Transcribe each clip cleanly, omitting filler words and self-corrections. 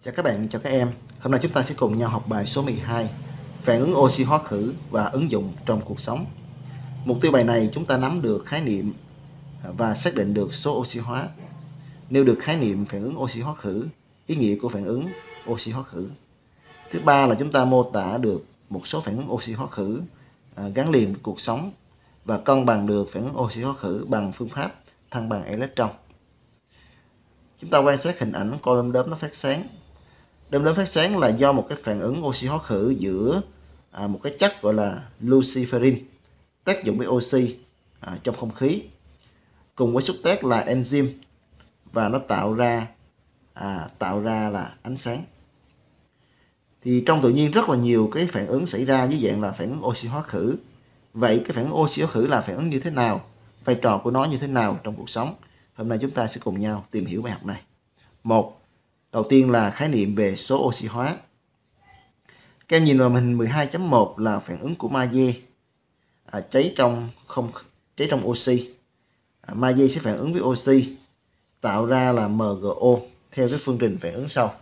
Chào các bạn, chào các em. Hôm nay chúng ta sẽ cùng nhau học bài số 12, phản ứng oxy hóa khử và ứng dụng trong cuộc sống. Mục tiêu bài này chúng ta nắm được khái niệm và xác định được số oxy hóa. Nêu được khái niệm phản ứng oxy hóa khử, ý nghĩa của phản ứng oxy hóa khử. Thứ ba là chúng ta mô tả được một số phản ứng oxy hóa khử gắn liền với cuộc sống và cân bằng được phản ứng oxy hóa khử bằng phương pháp thăng bằng electron. Chúng ta quan sát hình ảnh con đom đóm nó phát sáng. Đom đóm phát sáng là do một cái phản ứng oxy hóa khử giữa một cái chất gọi là luciferin tác dụng với oxy trong không khí cùng với xúc tác là enzyme và nó tạo ra là ánh sáng. Thì trong tự nhiên rất là nhiều cái phản ứng xảy ra dưới dạng là phản ứng oxy hóa khử. Vậy cái phản ứng oxy hóa khử là phản ứng như thế nào? Vai trò của nó như thế nào trong cuộc sống? Hôm nay chúng ta sẽ cùng nhau tìm hiểu bài học này. Đầu tiên là khái niệm về số oxy hóa. Các em nhìn vào hình 12.1 là phản ứng của magie cháy trong oxy. Magie sẽ phản ứng với oxy tạo ra là MgO theo cái phương trình phản ứng sau.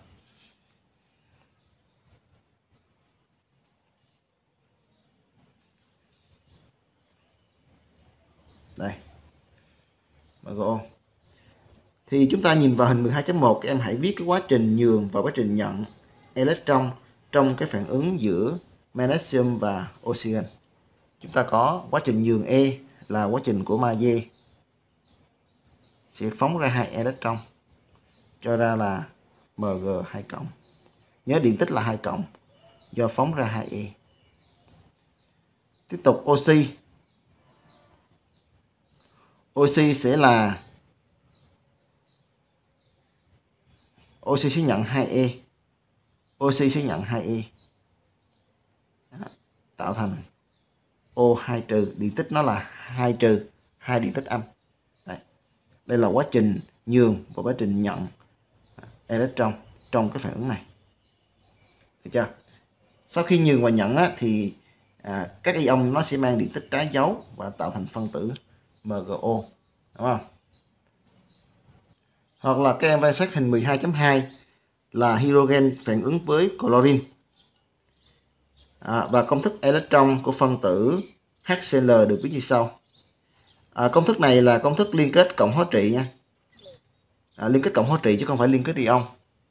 Đây, MgO. Thì chúng ta nhìn vào hình 12.1, các em hãy viết cái quá trình nhường và quá trình nhận electron trong cái phản ứng giữa magnesium và oxygen. Chúng ta có quá trình nhường E là quá trình của magie sẽ phóng ra 2 electron cho ra là Mg2+. Nhớ điện tích là 2+ do phóng ra 2E. Tiếp tục oxy sẽ nhận 2E. Oxy sẽ nhận 2E. Tạo thành O2-, điện tích nó là 2-, 2 điện tích âm. Đây là quá trình nhường và quá trình nhận electron trong cái phản ứng này. Được chưa? Sau khi nhường và nhận thì các ion nó sẽ mang điện tích trái dấu và tạo thành phân tử MgO, đúng không? Hoặc là các em quan sát hình 12.2 là hydrogen phản ứng với chlorine. Và công thức electron của phân tử HCl được viết như sau. Công thức này là công thức liên kết cộng hóa trị nha. Liên kết cộng hóa trị chứ không phải liên kết ion.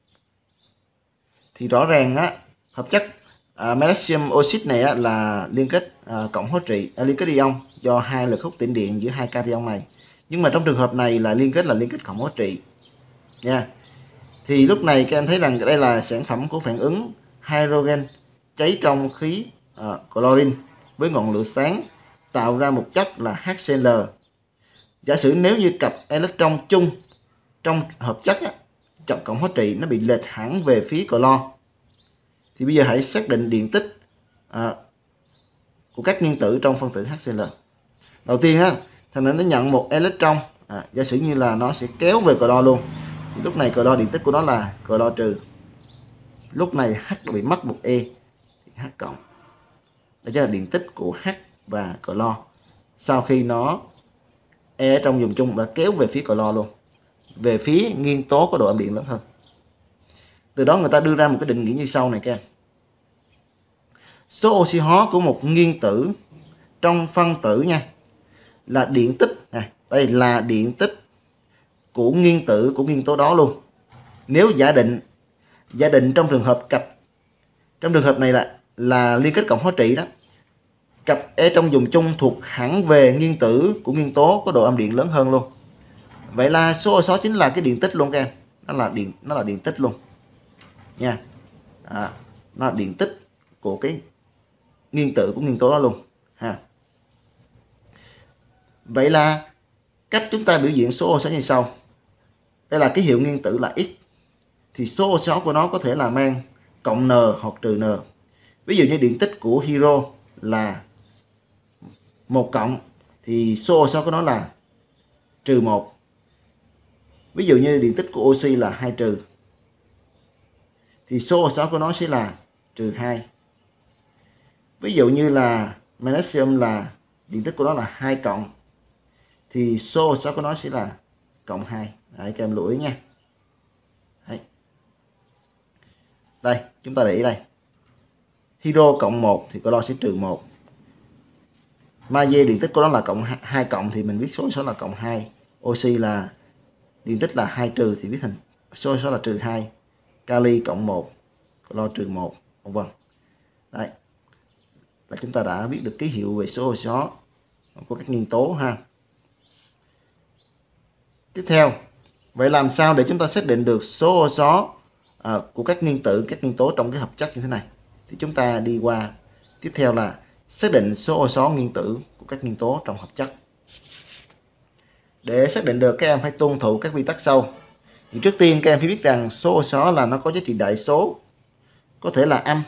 Thì rõ ràng hợp chất magnesium oxide này là liên kết cộng hóa trị, liên kết ion do hai lực hút tĩnh điện giữa hai cation này. Nhưng mà trong trường hợp này là liên kết cộng hóa trị nha. Thì lúc này các em thấy rằng đây là sản phẩm của phản ứng hydrogen cháy trong khí chlorine với ngọn lửa sáng tạo ra một chất là HCl. Giả sử nếu như cặp electron chung trong hợp chất chọn cộng hóa trị nó bị lệch hẳn về phía clo, thì bây giờ hãy xác định điện tích của các nguyên tử trong phân tử HCl. Đầu tiên thằng này nó nhận một electron, giả sử như là nó sẽ kéo về clo luôn. Thì lúc này clo điện tích của nó là clo trừ. Lúc này H bị mất một E thì H cộng. Đó chính là điện tích của H và clo sau khi nó E ở trong vùng chung đã kéo về phía clo luôn, về phía nguyên tố có độ âm điện lớn hơn. Từ đó người ta đưa ra một cái định nghĩa như sau này các em. Số oxy hóa của một nguyên tử trong phân tử nha là điện tích này, đây là điện tích của nguyên tử của nguyên tố đó luôn. Nếu giả định trong trường hợp này là liên kết cộng hóa trị đó, cặp E trong vùng chung thuộc hẳn về nguyên tử của nguyên tố có độ âm điện lớn hơn luôn. Vậy là số oxy hóa chính là cái điện tích luôn các em. Nó là điện tích luôn nha. Nó là điện tích của cái nguyên tử của nguyên tố đó luôn ha. Vậy là cách chúng ta biểu diễn số oxy hóa như sau. Đây là ký hiệu nguyên tử là X. Thì số oxy hóa của nó có thể là mang cộng N hoặc trừ N. Ví dụ như điện tích của hydro là 1+ thì số oxy hóa của nó là -1. Ví dụ như điện tích của oxy là 2- thì số oxy hóa của nó sẽ là -2. Ví dụ như là magnesium là điện tích của nó là 2+, thì số oxy hóa của nó sẽ là +2. Đấy, các em lưu ý nha. Đấy. Đây, chúng ta để ý đây. Hydro cộng 1 thì clo sẽ trừ 1. Magie điện tích của nó là cộng 2 cộng thì mình viết số là cộng 2. Oxy là điện tích là 2 trừ thì viết thành số là trừ 2. Kali cộng 1, clo trừ 1, vân vân. Đấy. Là chúng ta đã biết được ký hiệu về số oxy hóa của các nguyên tố ha. Tiếp theo, vậy làm sao để chúng ta xác định được số oxy hóa của các nguyên tử, các nguyên tố trong cái hợp chất như thế này? Thì chúng ta đi qua tiếp theo là xác định số oxy hóa nguyên tử của các nguyên tố trong hợp chất. Để xác định được, các em phải tuân thủ các quy tắc sau. Thì trước tiên các em phải biết rằng số oxy hóa là nó có giá trị đại số, có thể là âm,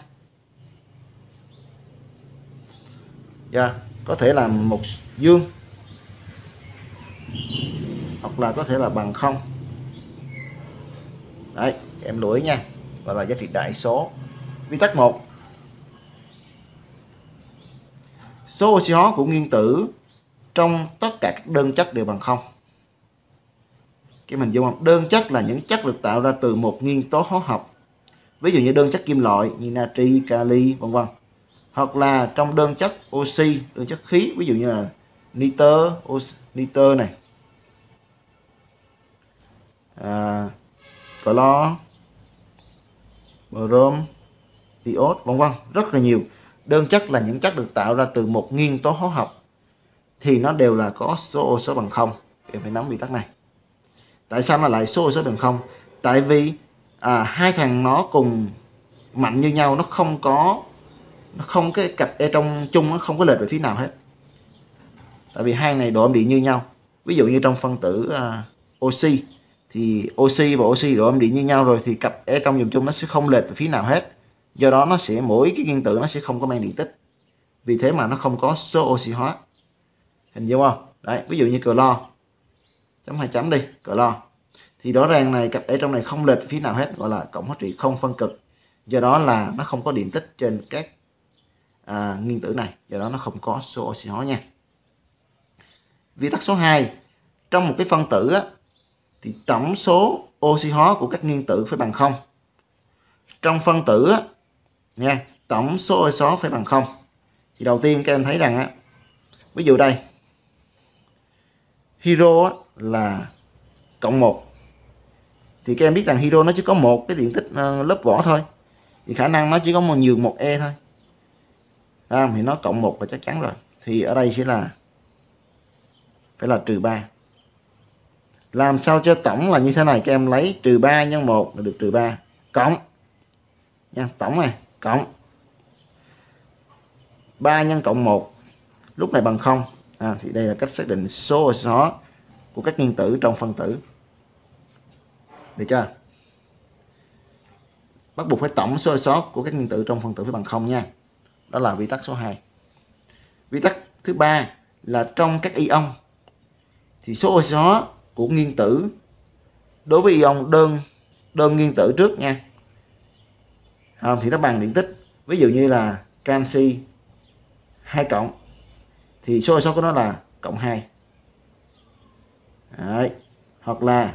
có thể là một dương, hoặc là có thể là bằng không. Đấy, em lưu ý nha, gọi là giá trị đại số. Quy tắc 1. Số oxy hóa của nguyên tử trong tất cả các đơn chất đều bằng không. Cái mình dùng không? Đơn chất là những chất được tạo ra từ một nguyên tố hóa học. Ví dụ như đơn chất kim loại như natri, kali, vân vân. Hoặc là trong đơn chất oxy, đơn chất khí, ví dụ như là nitơ này, clo, brom, iốt, vân vân, rất là nhiều. Đơn chất là những chất được tạo ra từ một nguyên tố hóa học thì nó đều là có số oxy bằng không. Em phải nắm quy tắc này. Tại sao nó lại số oxy bằng không? Tại vì hai thằng nó cùng mạnh như nhau, nó không cái cặp trong chung nó không có lệch về phía nào hết. Tại vì hai này độ âm điện như nhau. Ví dụ như trong phân tử oxy thì oxy và oxy độ âm điện như nhau rồi thì cặp trong dùng chung nó sẽ không lệch về phía nào hết. Do đó nó sẽ mỗi cái nguyên tử nó sẽ không có mang điện tích. Vì thế mà nó không có số oxy hóa. Hình dung không? Đấy, ví dụ như clo chấm 2 chấm đi, clo thì rõ ràng này cặp trong này không lệch về phía nào hết, gọi là cộng hóa trị không phân cực. Do đó là nó không có điện tích trên các nguyên tử này, do đó nó không có số oxy hóa nha. Quy tắc số 2, trong một cái phân tử thì tổng số oxy hóa của các nguyên tử phải bằng không. Trong phân tử nha, tổng số oxy hóa phải bằng không. Thì đầu tiên các em thấy rằng ví dụ đây hydro là cộng 1 thì các em biết rằng hydro nó chỉ có một cái điện tích lớp vỏ thôi, thì khả năng nó chỉ có nhường một e thôi. Thì nó cộng 1 là chắc chắn rồi. Thì ở đây sẽ là phải là trừ 3. Làm sao cho tổng là như thế này, các em lấy trừ 3 nhân 1 là được trừ 3 cộng nha, tổng này cộng 3 nhân cộng 1 lúc này bằng 0. Thì đây là cách xác định số oxy hóa của các nguyên tử trong phân tử. Được chưa? Bắt buộc phải tổng số oxy hóa của các nguyên tử trong phân tử phải bằng 0 nha. Đó là quy tắc số 2. Quy tắc thứ 3 là trong các ion thì số oxy hóa của nguyên tử đối với ion đơn nguyên tử trước nha, thì nó bằng điện tích. Ví dụ như là canxi 2 cộng thì số oxy hóa của nó là cộng 2. Đấy. Hoặc là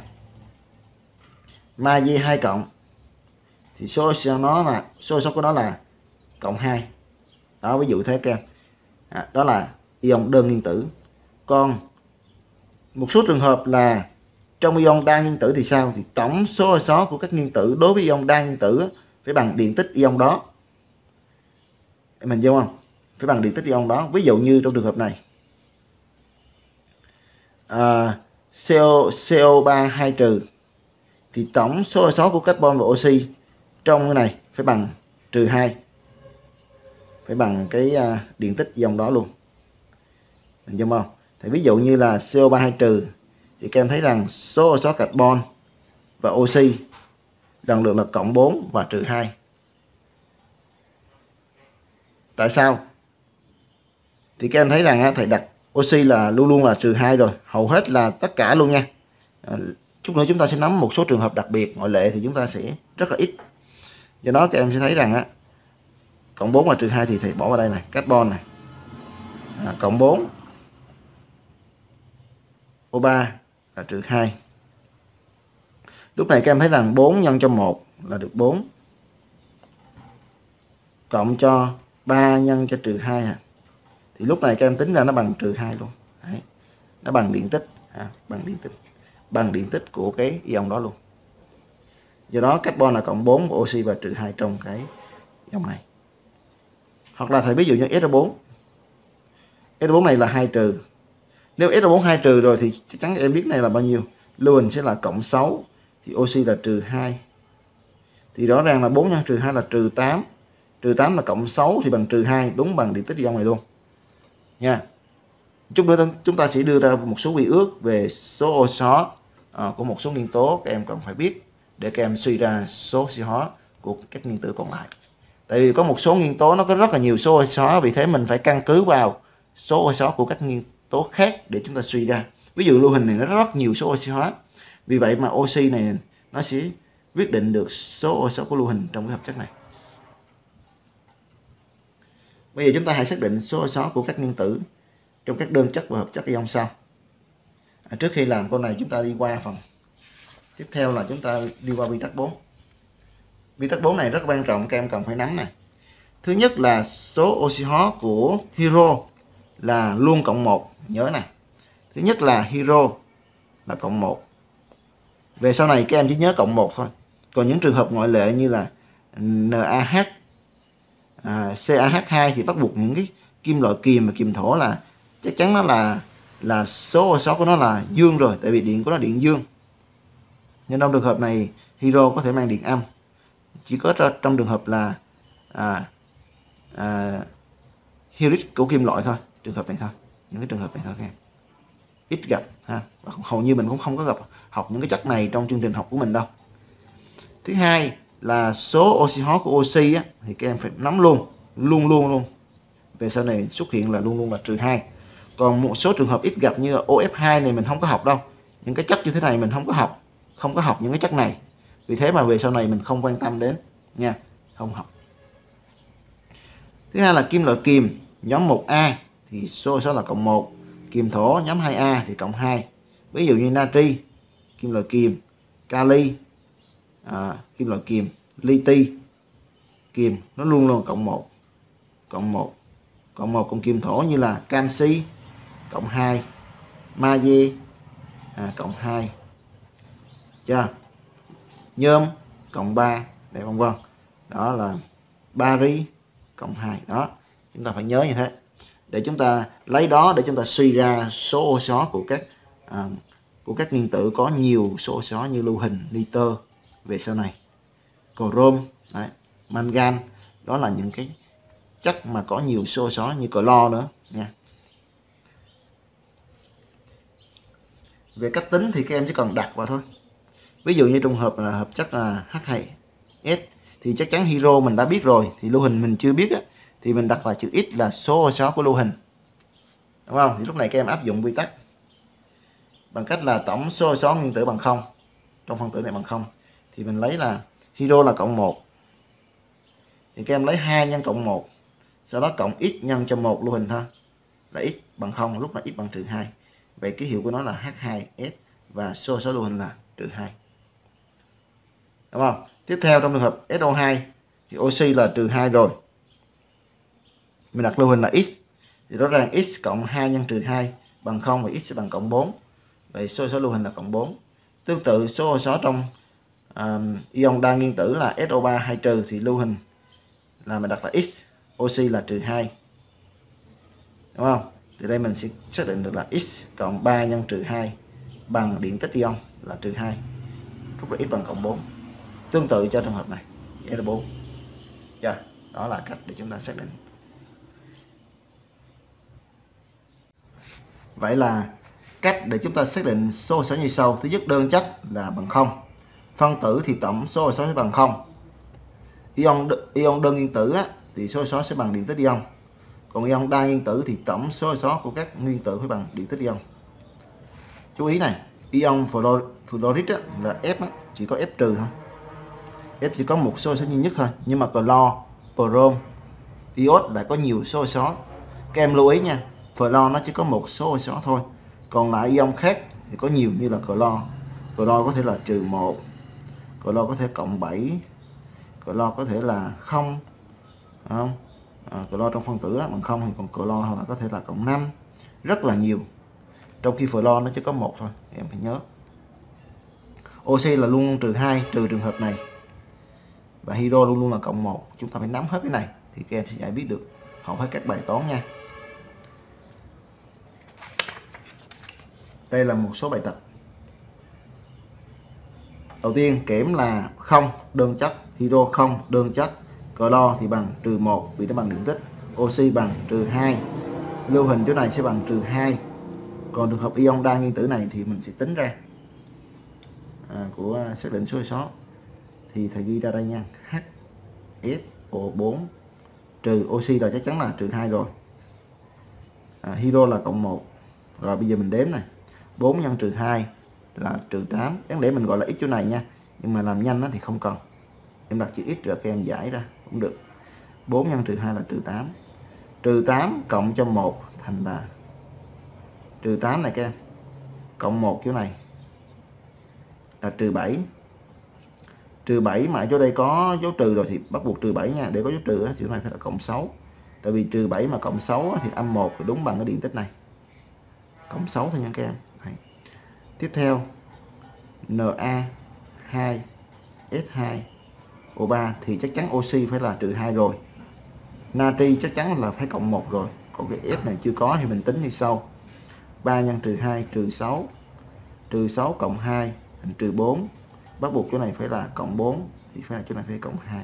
magie 2 cộng thì số oxy hóa của nó là cộng 2. Đó, ví dụ thế các em. Đó là ion đơn nguyên tử. Còn một số trường hợp là trong ion đa nguyên tử thì sao? Thì tổng số oxy hóa của các nguyên tử đối với ion đa nguyên tử phải bằng điện tích ion đó. Mình hiểu không? Phải bằng điện tích ion đó. Ví dụ như trong trường hợp này CO3 2 trừ thì tổng số oxy hóa của carbon và oxy trong cái này phải bằng trừ 2. Phải bằng cái điện tích ion đó luôn. Mình hiểu không? Thì ví dụ như là CO3 2 trừ thì các em thấy rằng số oxy hóa carbon và oxy lần lượt là cộng 4 và trừ 2. Tại sao? Thì các em thấy rằng thầy đặt oxy là luôn luôn là trừ 2 rồi, hầu hết là tất cả luôn nha. Chút nữa chúng ta sẽ nắm một số trường hợp đặc biệt ngoại lệ thì chúng ta sẽ rất là ít. Do đó các em sẽ thấy rằng cộng 4 và trừ 2 thì thầy bỏ vào đây này, carbon này, cộng 4 O3 là trừ 2. Lúc này các em thấy rằng 4 nhân cho 1 là được 4. cộng cho 3 nhân cho trừ 2 thì lúc này các em tính ra nó bằng trừ 2 luôn. Đấy. Nó bằng điện tích, bằng điện tích của cái ion đó luôn. Do đó carbon là cộng 4, oxy và trừ 2 trong cái dòng này. Hoặc là thầy ví dụ như SO4. SO4 này là 2 trừ. Nếu SO4 2 trừ rồi thì chắc chắn em biết này là bao nhiêu. Lưu huỳnh sẽ là cộng 6 thì oxy là trừ 2. Thì rõ ràng là 4 nhân trừ 2 là trừ 8. Trừ 8 là cộng 6 thì bằng trừ 2, đúng bằng điện tích ion này luôn. Nha. Chút nữa chúng ta sẽ đưa ra một số quy ước về số oxy hóa của một số nguyên tố các em cần phải biết để các em suy ra số oxy hóa của các nguyên tử còn lại. Tại vì có một số nguyên tố nó có rất là nhiều số oxy hóa, vì thế mình phải căn cứ vào số oxy hóa của các nguyên tố khác để chúng ta suy ra. Ví dụ lưu huỳnh này nó rất nhiều số oxy hóa, vì vậy mà oxy này nó sẽ quyết định được số oxy hóa của lưu huỳnh trong cái hợp chất này. Bây giờ chúng ta hãy xác định số oxy hóa của các nguyên tử trong các đơn chất và hợp chất ion sau. Trước khi làm câu này chúng ta đi qua phần tiếp theo là chúng ta đi qua quy tắc 4. Quy tắc 4 này rất quan trọng, các em cần phải nắm này. Thứ nhất là số oxy hóa của hydro là luôn cộng 1, nhớ này. Thứ nhất là hydro là cộng 1. Về sau này các em chỉ nhớ cộng 1 thôi. Còn những trường hợp ngoại lệ như là NaH, CaH2 thì bắt buộc những cái kim loại kiềm và kiềm thổ là chắc chắn nó là số oxy hóa của nó là dương rồi, tại vì điện của nó điện dương. Nhưng trong trường hợp này hydro có thể mang điện âm. Chỉ có trong trường hợp là hydride của kim loại thôi, trường hợp này thôi, những cái trường hợp này thôi các em. Ít gặp ha, và hầu như mình cũng không có gặp học những cái chất này trong chương trình học của mình đâu. Thứ hai là số oxy hóa của oxy á, thì các em phải nắm luôn. Về sau này xuất hiện là luôn là trừ 2. Còn một số trường hợp ít gặp như OF2 này mình không có học đâu. Những cái chất như thế này mình không có học những cái chất này. Vì thế mà về sau này mình không quan tâm đến nha, không học. Thứ hai là kim loại kiềm nhóm 1A thì số oxy hóa là cộng 1, kiềm thổ nhóm 2A thì cộng 2. Ví dụ như natri, kim loại kiềm, kali, kim loại kiềm, li-ti, kiềm nó luôn cộng 1. Cộng 1 cộng kiềm thổ như là canxi cộng 2, magie cộng 2. Chưa? Nhôm cộng 3, đây vân vân. Đó là bari cộng 2. Đó, chúng ta phải nhớ như thế. Để chúng ta lấy đó để chúng ta suy ra số oxy hóa của các nguyên tử có nhiều số oxy hóa như lưu huỳnh, nitơ về sau này. Chrome, mangan, đó là những cái chất mà có nhiều số oxy hóa như clo nữa nha. Về cách tính thì các em chỉ cần đặt vào thôi. Ví dụ như trong hợp là hợp chất là H2S thì chắc chắn hydro mình đã biết rồi, thì lưu huỳnh mình chưa biết á, thì mình đặt vào chữ X là số oxy hóa của lưu huỳnh. Đúng không? Thì lúc này các em áp dụng quy tắc bằng cách là tổng số oxy hóa nguyên tử bằng 0. Trong phân tử này bằng 0 thì mình lấy là hydro là cộng 1. Thì các em lấy 2 nhân cộng 1, sau đó cộng x nhân cho 1 lưu huỳnh thôi. Là x bằng 0, lúc là x bằng trừ 2. Vậy ký hiệu của nó là H2S và số lưu huỳnh là trừ 2. Đúng không? Tiếp theo trong trường hợp SO2 thì oxy là trừ 2 rồi. Mình đặt lưu huỳnh là x. Thì rõ ràng x cộng 2 nhân trừ 2 bằng 0 và x sẽ bằng cộng 4. Vậy số lưu huỳnh là cộng 4. Tương tự số trong ion đa nguyên tử là SO3 2 trừ thì lưu huỳnh là mình đặt là x, oxy là trừ 2. Đúng không? Thì đây mình sẽ xác định được là x cộng 3 nhân trừ 2 bằng điện tích ion là trừ 2. Lúc là x bằng cộng 4. Tương tự cho trường hợp này, SO4. Đó là cách để chúng ta xác định. Vậy là cách để chúng ta xác định số oxy hóa như sau. Thứ nhất, đơn chất là bằng 0. Phân tử thì tổng số oxy hóa sẽ bằng 0. Ion đơn nguyên tử á, thì số oxy hóa sẽ bằng điện tích ion. Còn ion đa nguyên tử thì tổng số oxy hóa của các nguyên tử phải bằng điện tích ion. Chú ý này, ion fluoride là F chỉ có F trừ thôi. F chỉ có một số oxy hóa duy nhất thôi, nhưng mà clo, brom, iốt lại có nhiều số oxy hóa. Các em lưu ý nha, fluor nó chỉ có một số oxy hóa thôi. Còn lại ion khác thì có nhiều như là clo. Clo có thể là trừ 1, clo có thể cộng 7, clo có thể là 0, không? Clo trong phân tử bằng 0 thì còn clo hoặc là có thể là cộng 5, rất là nhiều. Trong khi flo nó chỉ có 1 thôi, em phải nhớ. Oxy là luôn luôn trừ 2 trừ trường hợp này. Và hydro luôn luôn là cộng 1. Chúng ta phải nắm hết cái này thì các em sẽ giải biết được hầu hết các bài toán nha. Đây là một số bài tập. Đầu tiên kẽm là 0 đơn chất, hydro 0 đơn chất, clo thì bằng trừ 1 vì nó bằng điện tích, oxy bằng trừ 2, lưu hình chỗ này sẽ bằng trừ 2. Còn trường hợp ion đa nguyên tử này thì mình sẽ tính ra của xác định số sót thì thầy ghi ra đây nha, HSO4 trừ oxy là chắc chắn là trừ 2 rồi, hydro là cộng 1. Rồi bây giờ mình đếm này, 4 nhân trừ 2 là trừ 8. Đáng lẽ mình gọi là x chỗ này nha, nhưng mà làm nhanh thì không cần, em đặt chữ x rồi các em giải ra cũng được. 4 nhân trừ 2 là trừ 8, trừ 8 cộng cho 1 thành là trừ 8 này các em, cộng 1 chỗ này là trừ 7. Trừ 7 mà ở chỗ đây có dấu trừ rồi thì bắt buộc trừ 7 nha. Để có dấu trừ chỗ này phải là cộng 6. Tại vì trừ 7 mà cộng 6 thì âm 1 thì đúng bằng cái điện tích này, cộng 6 thôi nha các em. Đấy. Tiếp theo Na2S2O3 thì chắc chắn oxy phải là trừ 2 rồi. Natri chắc chắn là phải cộng 1 rồi. Còn cái S này chưa có thì mình tính như sau. 3 nhân trừ 2 trừ 6. Trừ 6 cộng 2 thành trừ 4. Bắt buộc chỗ này phải là cộng 4 thì phải là chỗ này phải cộng 2.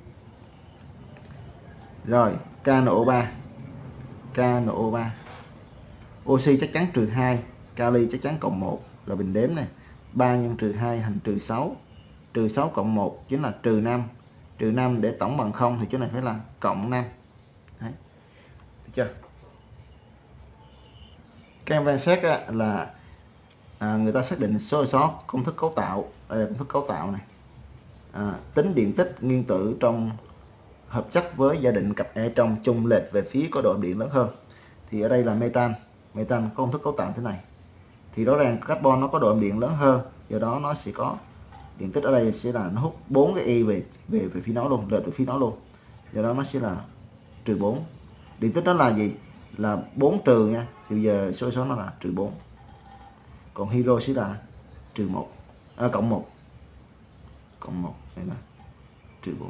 Rồi KNO3. KNO3. Oxy chắc chắn trừ 2, kali chắc chắn cộng 1 là bình đếm này. 3 nhân trừ 2 thành trừ 6. Trừ 6 cộng 1 chính là trừ 5. Trừ 5 để tổng bằng 0 thì chỗ này phải là cộng 5. Đấy. Được chưa? Các em quan sát là người ta xác định số sót công thức cấu tạo. Đây là công thức cấu tạo này. Tính điện tích nguyên tử trong hợp chất với gia định cặp E trong chung lệch về phía có độ âm điện lớn hơn. Thì ở đây là metan có công thức cấu tạo thế này. Thì rõ ràng carbon nó có độ âm điện lớn hơn, do đó nó sẽ có điện tích ở đây sẽ là nó hút 4 cái y về phía nó luôn, lệch về phía nó luôn. Do đó nó sẽ là trừ 4. Điện tích đó là gì? Là 4 trừ nha. Thì bây giờ số nó là trừ 4. Còn hydro sẽ là trừ 1, cộng 1. Cộng 1 đây là trừ 4.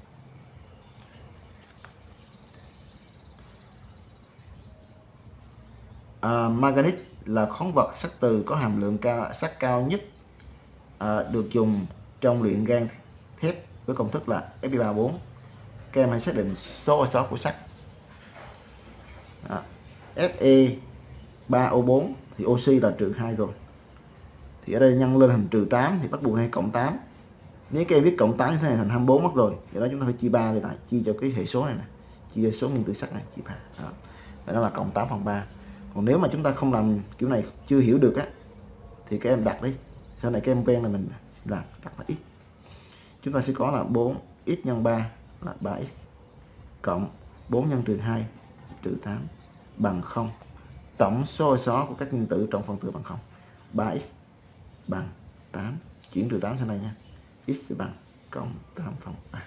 Manganese là khoáng vật sắt từ có hàm lượng sắt cao nhất, được dùng trong luyện gan thép với công thức là Fe3O4. Các em hãy xác định số O6 của sắt. Fe3O4 thì oxy là trừ 2 rồi. Thì ở đây nhân lên thành trừ 8 thì bắt buộc hay cộng 8. Nếu các em viết cộng 8 như thế này thành 24 mất rồi. Do đó chúng ta phải chia 3 lại, chia cho cái hệ số này nè, chia số nguyên tử sắt này chia 3. Đó là cộng 8 phần 3. Còn nếu mà chúng ta không làm kiểu này, chưa hiểu được thì các em đặt đi. Sau này các em quen là mình đặt là x. Chúng ta sẽ có là 4x nhân 3 là 3x cộng 4 nhân trừ 2 trừ 8 bằng 0. Tổng số số của các nguyên tử trong phân tử bằng 0. 3x bằng 8. Chuyển trừ 8 sang đây nha. X bằng cộng 8 phần 3.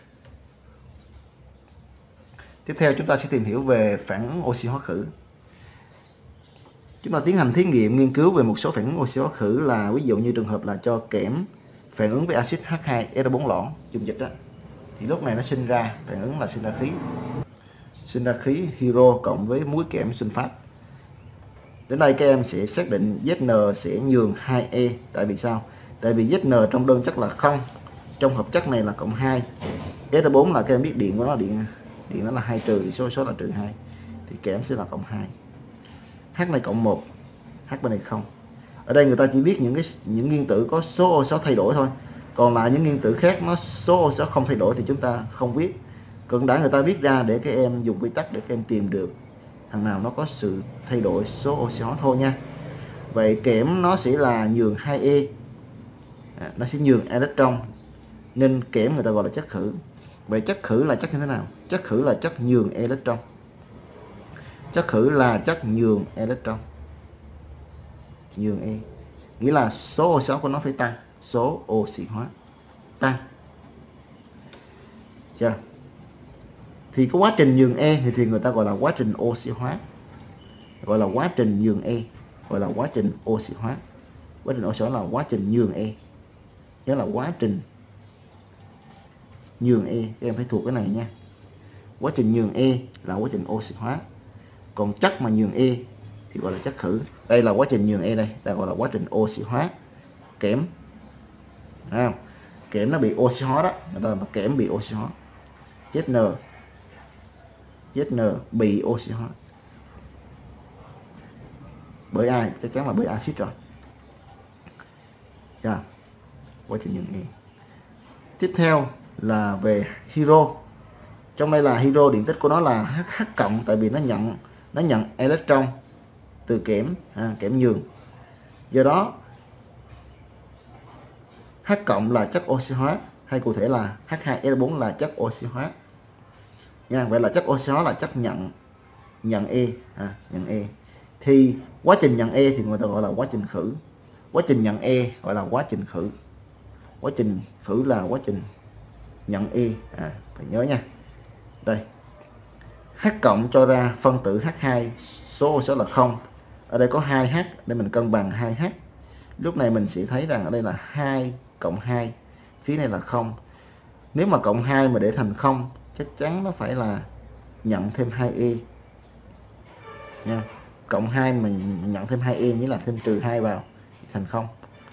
Tiếp theo chúng ta sẽ tìm hiểu về phản ứng oxy hóa khử. Chúng ta tiến hành thí nghiệm nghiên cứu về một số phản ứng oxy hóa khử là ví dụ như trường hợp là cho kẽm phản ứng với axit H2SO4 lõn dung dịch đó. Thì lúc này nó sinh ra phản ứng là sinh ra khí. Sinh ra khí hydro cộng với muối kẽm sunfat. Đến đây các em sẽ xác định Zn sẽ nhường 2E. Tại vì sao? Tại vì Zn trong đơn chất là 0, trong hợp chất này là cộng 2. SO4 là các em biết điện của nó, điện nó là 2 trừ thì số là trừ 2. Thì kẽm sẽ là cộng 2. H này cộng 1, H bên này 0. Ở đây người ta chỉ biết những nguyên tử có số O6 thay đổi thôi. Còn lại những nguyên tử khác nó số O6 không thay đổi thì chúng ta không viết. Còn đã người ta viết ra để các em dùng quy tắc để các em tìm được thằng nào nó có sự thay đổi số oxy hóa thôi nha. Vậy kẽm nó sẽ là nhường 2E, nó sẽ nhường electron, nên kẽm người ta gọi là chất khử. Vậy chất khử là chất như thế nào? Chất khử là chất nhường electron. Chất khử là chất nhường electron, nhường E, nghĩa là số oxy hóa của nó phải tăng, số oxy hóa tăng. Chưa? Thì cái quá trình nhường E thì người ta gọi là quá trình oxy hóa, gọi là quá trình nhường E, gọi là quá trình oxy hóa. Quá trình oxy hóa là quá trình nhường E, nhớ là quá trình nhường E, các em phải thuộc cái này nha. Quá trình nhường E là quá trình oxy hóa, còn chất mà nhường E thì gọi là chất khử. Đây là quá trình nhường E, đây gọi là quá trình oxy hóa kẽm. Thấy không? Kẽm nó bị oxy hóa đó, người ta là kẽm bị oxy hóa. ZN bị oxy hóa bởi ai? Chắc chắn là bởi axit rồi. Yeah. Quá trình nhường E. Tiếp theo là về hydro. Trong đây là hydro, điện tích của nó là H cộng, tại vì nó nhận electron từ kẽm, kẽm nhường. Do đó H cộng là chất oxy hóa, hay cụ thể là H2SO4 là chất oxy hóa. Nha, vậy là chất oxy hóa là chất nhận E, nhận E. Thì quá trình nhận E thì người ta gọi là quá trình khử. Quá trình nhận E gọi là quá trình khử. Quá trình khử là quá trình nhận E, phải nhớ nha. Đây, H cộng cho ra phân tử H2, số oxy là 0. Ở đây có 2H, để mình cân bằng 2H. Lúc này mình sẽ thấy rằng ở đây là 2 cộng 2, phía này là 0. Nếu mà cộng 2 mà để thành 0, chắc chắn nó phải là nhận thêm 2E nha. Cộng 2 mà nhận thêm 2E nghĩa là thêm trừ 2 vào thành 0.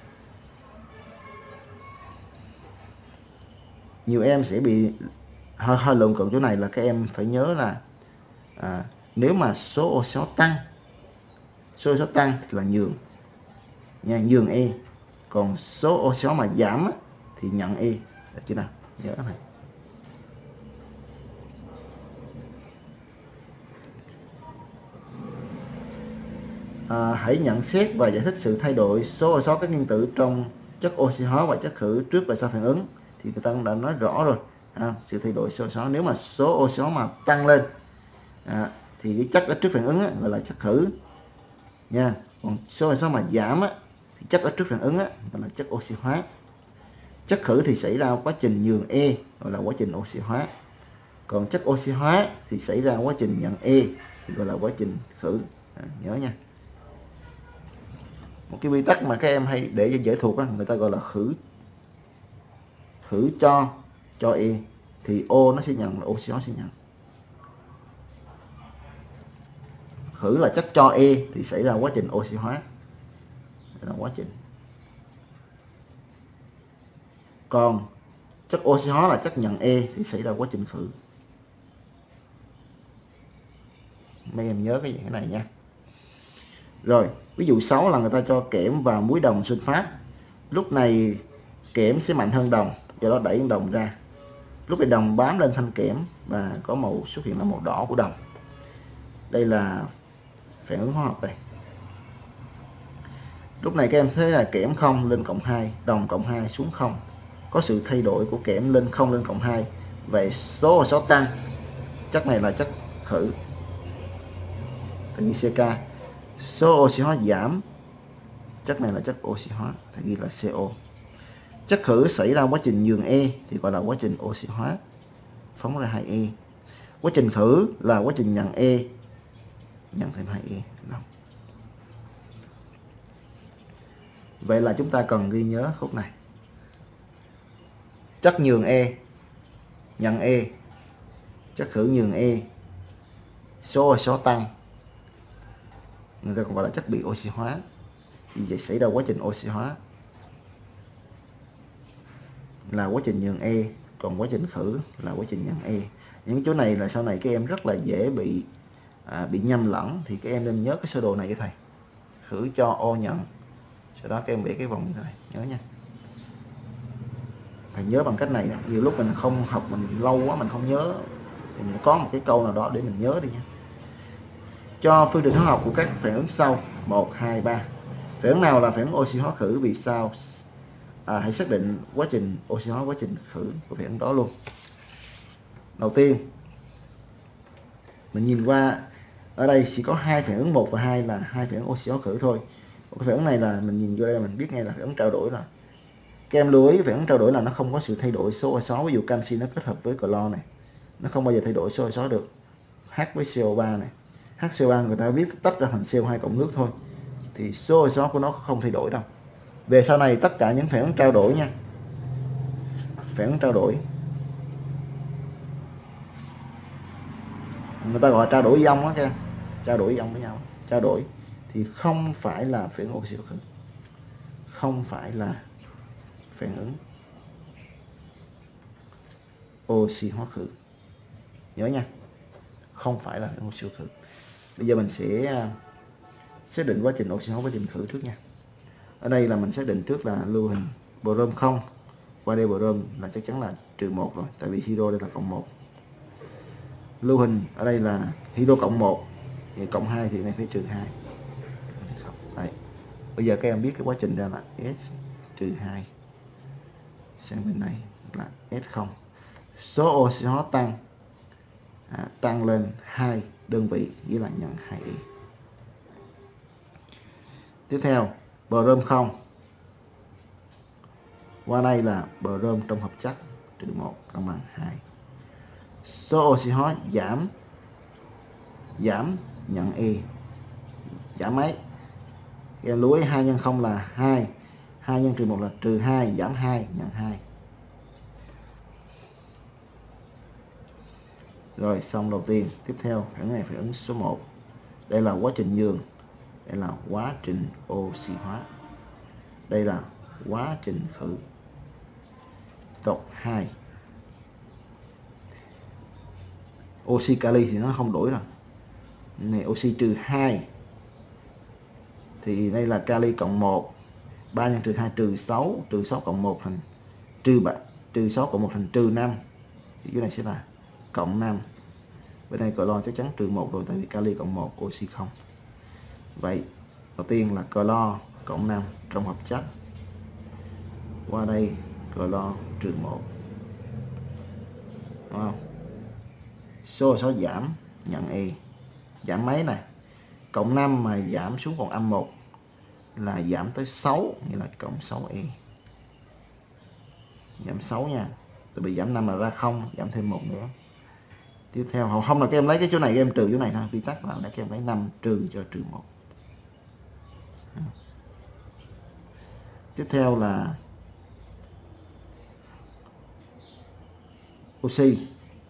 Nhiều em sẽ bị hơi lộn cận chỗ này, là các em phải nhớ là nếu mà số oxy tăng, thì là nhường nha, nhường E. Còn số oxy mà giảm thì nhận E, được chưa nào? Nhớ này. Hãy nhận xét và giải thích sự thay đổi số oxy các nguyên tử trong chất oxy hóa và chất khử trước và sau phản ứng. Thì người ta cũng đã nói rõ rồi, sự thay đổi số oxy hóa. Nếu mà số oxy mà tăng lên thì cái chất ở trước phản ứng gọi là chất khử nha. Còn số oxy mà giảm thì chất ở trước phản ứng gọi là chất oxy hóa. Chất khử thì xảy ra quá trình nhường E, gọi là quá trình oxy hóa. Còn chất oxy hóa thì xảy ra quá trình nhận E thì gọi là quá trình khử. Nhớ nha. Một cái quy tắc mà các em hay để cho dễ thuộc người ta gọi là khử cho E thì O nó sẽ nhận, là oxy hóa sẽ nhận. Khử là chất cho E thì xảy ra quá trình oxy hóa, đây là quá trình. Còn chất oxy hóa là chất nhận E thì xảy ra quá trình khử. Mấy em nhớ cái này nha. Rồi, ví dụ 6 là người ta cho kẽm và muối đồng sunfat. Lúc này kẽm sẽ mạnh hơn đồng, do đó đẩy đồng ra. Lúc này đồng bám lên thanh kẽm và có màu xuất hiện là màu đỏ của đồng. Đây là phản ứng hóa học đây. Lúc này các em thấy là kẽm 0 lên cộng 2, đồng cộng 2 xuống 0. Có sự thay đổi của kẽm lên 0 lên cộng 2. Vậy số oxy tăng, chất này là chất khử, thầy ghi CK. Số oxy hóa giảm, chất này là chất oxy hóa, thầy ghi là CO. Chất khử xảy ra quá trình nhường E thì gọi là quá trình oxy hóa, phóng ra 2E. Quá trình khử là quá trình nhận E, nhận thêm 2E. Vậy là chúng ta cần ghi nhớ khúc này. Chất nhường E, nhận E, chất khử nhường E, số oxy tăng, người ta còn gọi là chất bị oxy hóa. Thì vậy xảy ra quá trình oxy hóa là quá trình nhường E, còn quá trình khử là quá trình nhận E. Những chỗ này là sau này các em rất là dễ bị nhầm lẫn, thì các em nên nhớ cái sơ đồ này cho thầy. Khử cho O nhận, sau đó các em vẽ cái vòng như thế này, nhớ nha. Thầy nhớ bằng cách này đó. Nhiều lúc mình không học, mình lâu quá mình không nhớ, thì mình có một cái câu nào đó để mình nhớ đi nha. Cho phương trình hóa học của các phản ứng sau 1, 2, 3. Phản ứng nào là phản ứng oxy hóa khử, vì sao? Hãy xác định quá trình oxy hóa, quá trình khử của phản ứng đó luôn. Đầu tiên mình nhìn qua, ở đây chỉ có hai phản ứng 1 và 2 là hai phản ứng oxy hóa khử thôi. Cái phản ứng này là mình nhìn vô đây mình biết ngay là phản ứng trao đổi rồi. Các em lưu ý phản ứng trao đổi là nó không có sự thay đổi số oxy hóa. Ví dụ canxi nó kết hợp với clo này nó không bao giờ thay đổi số xó được. H với CO3 này, HCO3 người ta viết tách ra thành CO2 cộng nước thôi, thì số xó của nó không thay đổi đâu. Về sau này tất cả những phản ứng trao đổi nha, phản ứng trao đổi người ta gọi trao đổi ion á các em, trao đổi ion với nhau, trao đổi thì không phải là phản ứng oxy hóa khử, không phải là phản ứng oxy hóa khử, nhớ nha, không phải là phản ứng oxy hóa khử. Bây giờ mình sẽ xác định quá trình oxy hóa, quá trình khử trước nha. Ở đây là mình xác định trước là lưu hình brom 0 qua đây brom là chắc chắn là -1 rồi, tại vì hydro đây là cộng 1. Lưu hình ở đây là hydro cộng 1 thì cộng 2 thì này phải -2. Đây. Bây giờ các em biết cái quá trình ra là S-2 sang bên này là S0. Số oxy hóa tăng lên 2 đơn vị, nghĩa là nhận 2Y. Tiếp theo brom 0 qua đây là brom trong hợp chất -1 cộng bằng 2. Số oxy hóa giảm nhận Y, giảm mấy? Em lưu ý 2 nhân 0 là 2, 2 nhân -1 là -2, giảm 2 nhận 2. Rồi xong đầu tiên. Tiếp theo phản ứng này phản ứng số 1. Đây là quá trình nhường, đây là quá trình oxy hóa, đây là quá trình khử. Tục 2. Oxy kali thì nó không đổi rồi. Này oxy -2 thì đây là kali cộng 1, 3 nhân -2 -6, -6 cộng 1 thành -3, -6 cộng 1 thành -5. Thì dưới này sẽ là cộng 5. Bên đây clo chắc chắn -1 rồi, tại vì kali cộng 1, oxy không. Vậy đầu tiên là clo cộng 5 trong hợp chất, qua đây clo -1, đúng không? Số số giảm nhận Y, giảm mấy này? Cộng 5 mà giảm xuống còn -1 là giảm tới 6, nghĩa là cộng 6Y. Giảm 6 nha, tại vì giảm 5 là ra 0, giảm thêm 1 nữa. Tiếp theo không là các em lấy cái chỗ này các em trừ chỗ này thôi, vi tắc là để các em lấy 5 trừ cho -1. Tiếp theo là oxy.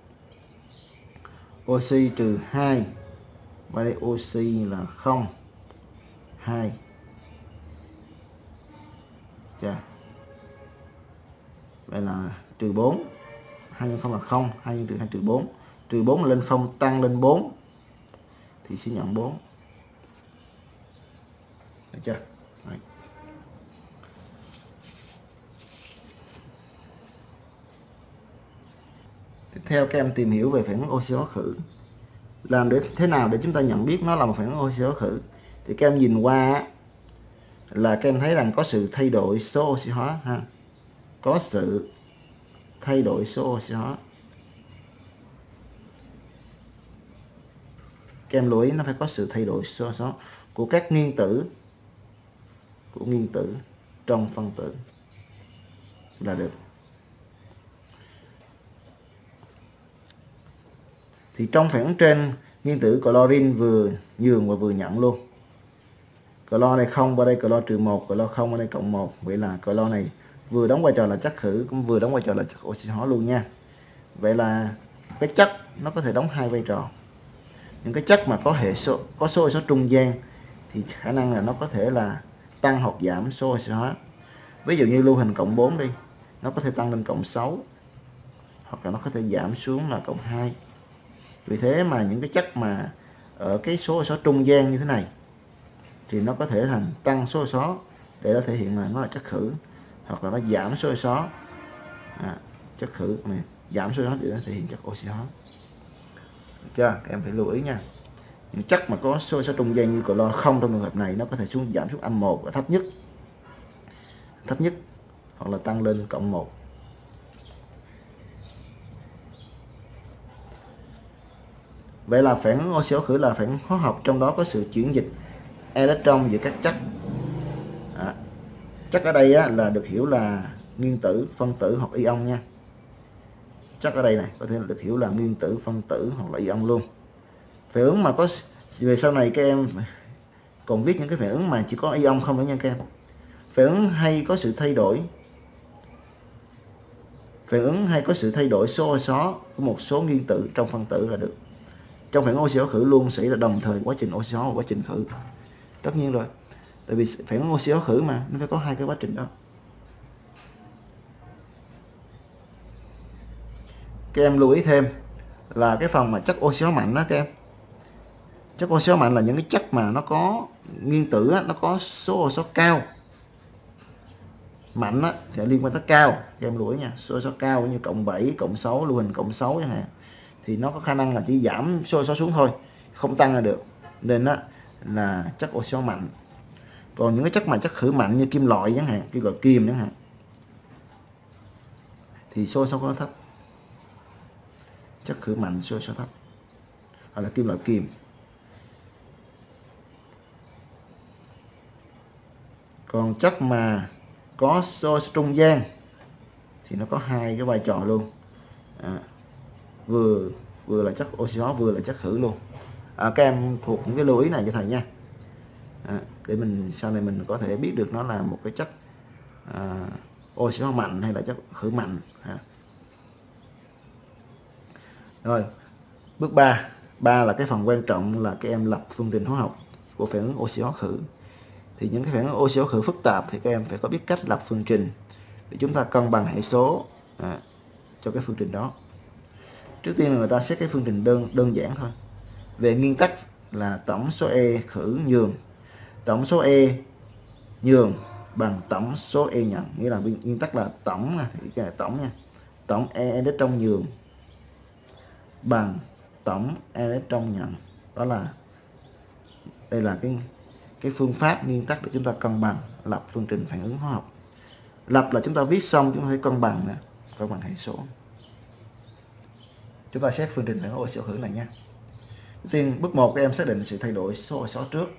Oxy -2, và đây oxy là 0, 2. Chưa? Vậy là -4, 2 nhân 0 là 0, 2 nhân -2 -4, -4 là lên 0 tăng lên 4 thì sẽ nhận 4. Được chưa? Đấy. Tiếp theo các em tìm hiểu về phản ứng oxy hóa khử. Làm để thế nào để chúng ta nhận biết nó là một phản ứng oxy hóa khử? Thì các em nhìn qua là các em thấy rằng có sự thay đổi số oxy hóa ha. Có sự thay đổi số oxy hóa. Các em lưu ý nó phải có sự thay đổi số oxy hóa của các nguyên tử, trong phân tử là được. Thì trong phản ứng trên, nguyên tử chlorine vừa nhường và vừa nhận luôn. Clo này không, qua đây clo -1, clo không, qua đây cộng 1. Vậy là clo này vừa đóng vai trò là chất khử, cũng vừa đóng vai trò là chất oxy hóa luôn nha. Vậy là cái chất nó có thể đóng hai vai trò. Những cái chất mà có số oxy hóa trung gian thì khả năng là nó có thể là tăng hoặc giảm số oxy hóa. Ví dụ như lưu hình cộng 4 đi, nó có thể tăng lên cộng 6, hoặc là nó có thể giảm xuống là cộng 2. Vì thế mà những cái chất mà ở cái số oxy hóa trung gian như thế này thì nó có thể thành tăng số oxy hóa để nó thể hiện là nó là chất khử, hoặc là nó giảm số oxy hóa, chất khử này giảm số oxy hóa để nó thể hiện chất oxy hóa. Được chưa? Các em phải lưu ý nha. Những chất mà có số oxy hóa trung gian như clo không trong trường hợp này nó có thể giảm xuống -1 ở thấp nhất, hoặc là tăng lên cộng 1. Vậy là phản ứng oxy hóa khử là phản ứng hóa học, trong đó có sự chuyển dịch electron giữa các chất. Chất ở đây là được hiểu là nguyên tử, phân tử hoặc ion nha. chất ở đây này có thể được hiểu là nguyên tử, phân tử hoặc là ion luôn. Phản ứng mà có về sau này các em còn viết những cái phản ứng mà chỉ có ion không nữa nha các em. Phản ứng hay có sự thay đổi số O của một số nguyên tử trong phân tử là được. Trong phản ứng oxy hóa khử luôn xảy ra đồng thời quá trình oxy hóa và quá trình khử. Tất nhiên rồi, tại vì phản ứng oxy hóa khử mà nó phải có hai cái quá trình đó. Các em lưu ý thêm là cái phần mà chất oxy hóa mạnh đó các em. Chất oxy hóa mạnh là những cái chất mà nó có nguyên tử á, nó có số oxy hóa cao. Mạnh á thì liên quan tới cao, các em lưu ý nha. Số oxy hóa cao như cộng 7, cộng 6, lưu huỳnh cộng 6 chẳng hạn, thì nó có khả năng là chỉ giảm số oxy hóa xuống thôi, không tăng ra được. Nên đó là chất oxy hóa mạnh. Còn những cái chất mà chất khử mạnh như kim loại chẳng hạn, kim loại kim chẳng hạn, thì số oxy hóa nó thấp. Chất khử mạnh số oxy hóa thấp, hoặc là kim loại kim. Còn chất mà có số trung gian thì nó có hai cái vai trò luôn, vừa là chất oxy hóa vừa là chất khử luôn. Các em thuộc những cái lưu ý này cho thầy nha, để mình sau này mình có thể biết được nó là một cái chất oxy hóa mạnh hay là chất khử mạnh. Rồi bước 3 là cái phần quan trọng, là các em lập phương trình hóa học của phản ứng oxy hóa khử. Thì những cái phản ứng oxy hóa khử phức tạp thì các em phải có biết cách lập phương trình để chúng ta cân bằng hệ số cho cái phương trình đó. Trước tiên là người ta xét cái phương trình đơn giản thôi. Về nguyên tắc là tổng số E khử nhường, tổng số E nhường bằng tổng số E nhận, nghĩa là nguyên tắc là tổng thì cái này tổng nha, tổng E trong nhường bằng tổng E trong nhận. Đó là đây là cái phương pháp nguyên tắc để chúng ta cân bằng lập phương trình phản ứng hóa học. Lập là chúng ta viết xong chúng ta phải cân bằng nè, cân bằng hệ số. Chúng ta xét phương trình phản ứng oxy hóa khử này nha. Đầu tiên bước 1 các em xác định sự thay đổi số oxy hóa trước.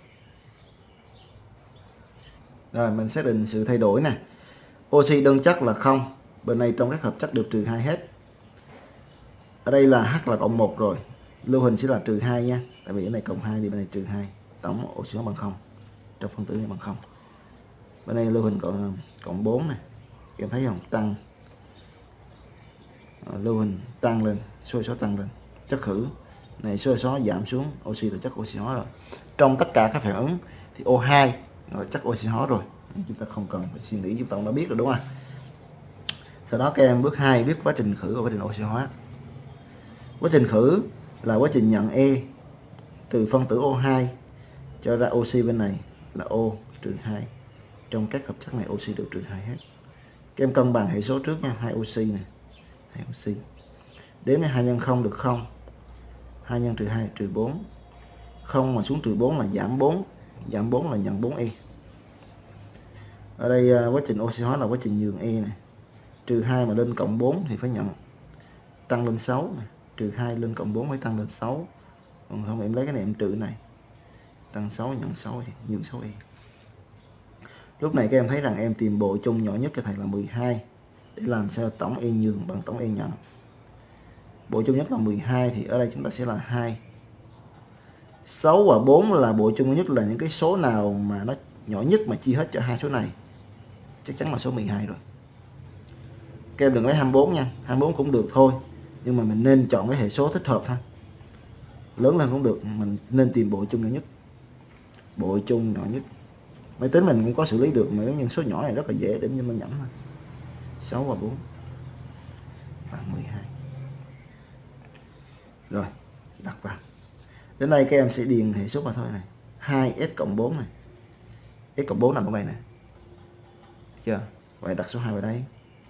Rồi mình xác định sự thay đổi nè. Oxy đơn chất là 0, bên này trong các hợp chất được trừ 2 hết. Ở đây là H là cộng 1 rồi, lưu huỳnh sẽ là trừ 2 nha, tại vì cái này cộng 2 thì bên này trừ 2, tổng oxy hóa bằng 0, trong phân tử này bằng 0. Bên này lưu huỳnh cộng 4 này, em thấy không, tăng, lưu huỳnh tăng lên, số oxy hóa tăng lên, chất khử này số oxy hóa giảm xuống, oxy là chất oxy hóa rồi. Trong tất cả các phản ứng thì O2 là chất oxy hóa rồi, chúng ta không cần phải suy nghĩ, chúng ta đã biết rồi đúng không? Sau đó các em bước 2 biết quá trình khử và quá trình oxy hóa. Quá trình khử là quá trình nhận E từ phân tử O2 cho ra oxy bên này là O trừ 2. Trong các hợp chất này oxy được trừ 2 hết. Các em cân bằng hệ số trước nha, 2 oxy này, 2 oxy. Đếm này 2 nhân 0 được 0. 2 nhân trừ 2 trừ 4. 0 mà xuống trừ 4 là giảm 4, giảm 4 là nhận 4 E. Ở đây quá trình oxy hóa là quá trình nhường E này. Trừ 2 mà lên cộng 4 thì phải nhận tăng lên 6 này. Trừ 2 lên cộng 4 phải tăng lên 6. Còn không em lấy cái này em trừ này, tăng 6 nhận 6 thì nhường 6 E. Lúc này các em thấy rằng em tìm bộ chung nhỏ nhất cho thầy là 12 để làm sao tổng E nhường bằng tổng E nhận. Bộ chung nhất là 12 thì ở đây chúng ta sẽ là 2. 6 và 4 là bộ chung nhất, là những cái số nào mà nó nhỏ nhất mà chia hết cho hai số này chắc chắn là số 12 rồi. Các em đừng lấy 24 nha, 24 cũng được thôi, nhưng mà mình nên chọn cái hệ số thích hợp thôi. Lớn lên cũng được, mình nên tìm bộ chung nhỏ nhất. Bộ chung nhỏ nhất. Máy tính mình cũng có xử lý được, mà những số nhỏ này rất là dễ để mình nhẩm thôi. 6 và 4 bằng 12. Rồi, đặt vào. Đến đây các em sẽ điền hệ số vào thôi này. 2s cộng 4 này. S cộng 4 nằm ở đây này. Chưa? Vậy đặt số 2 vào đây.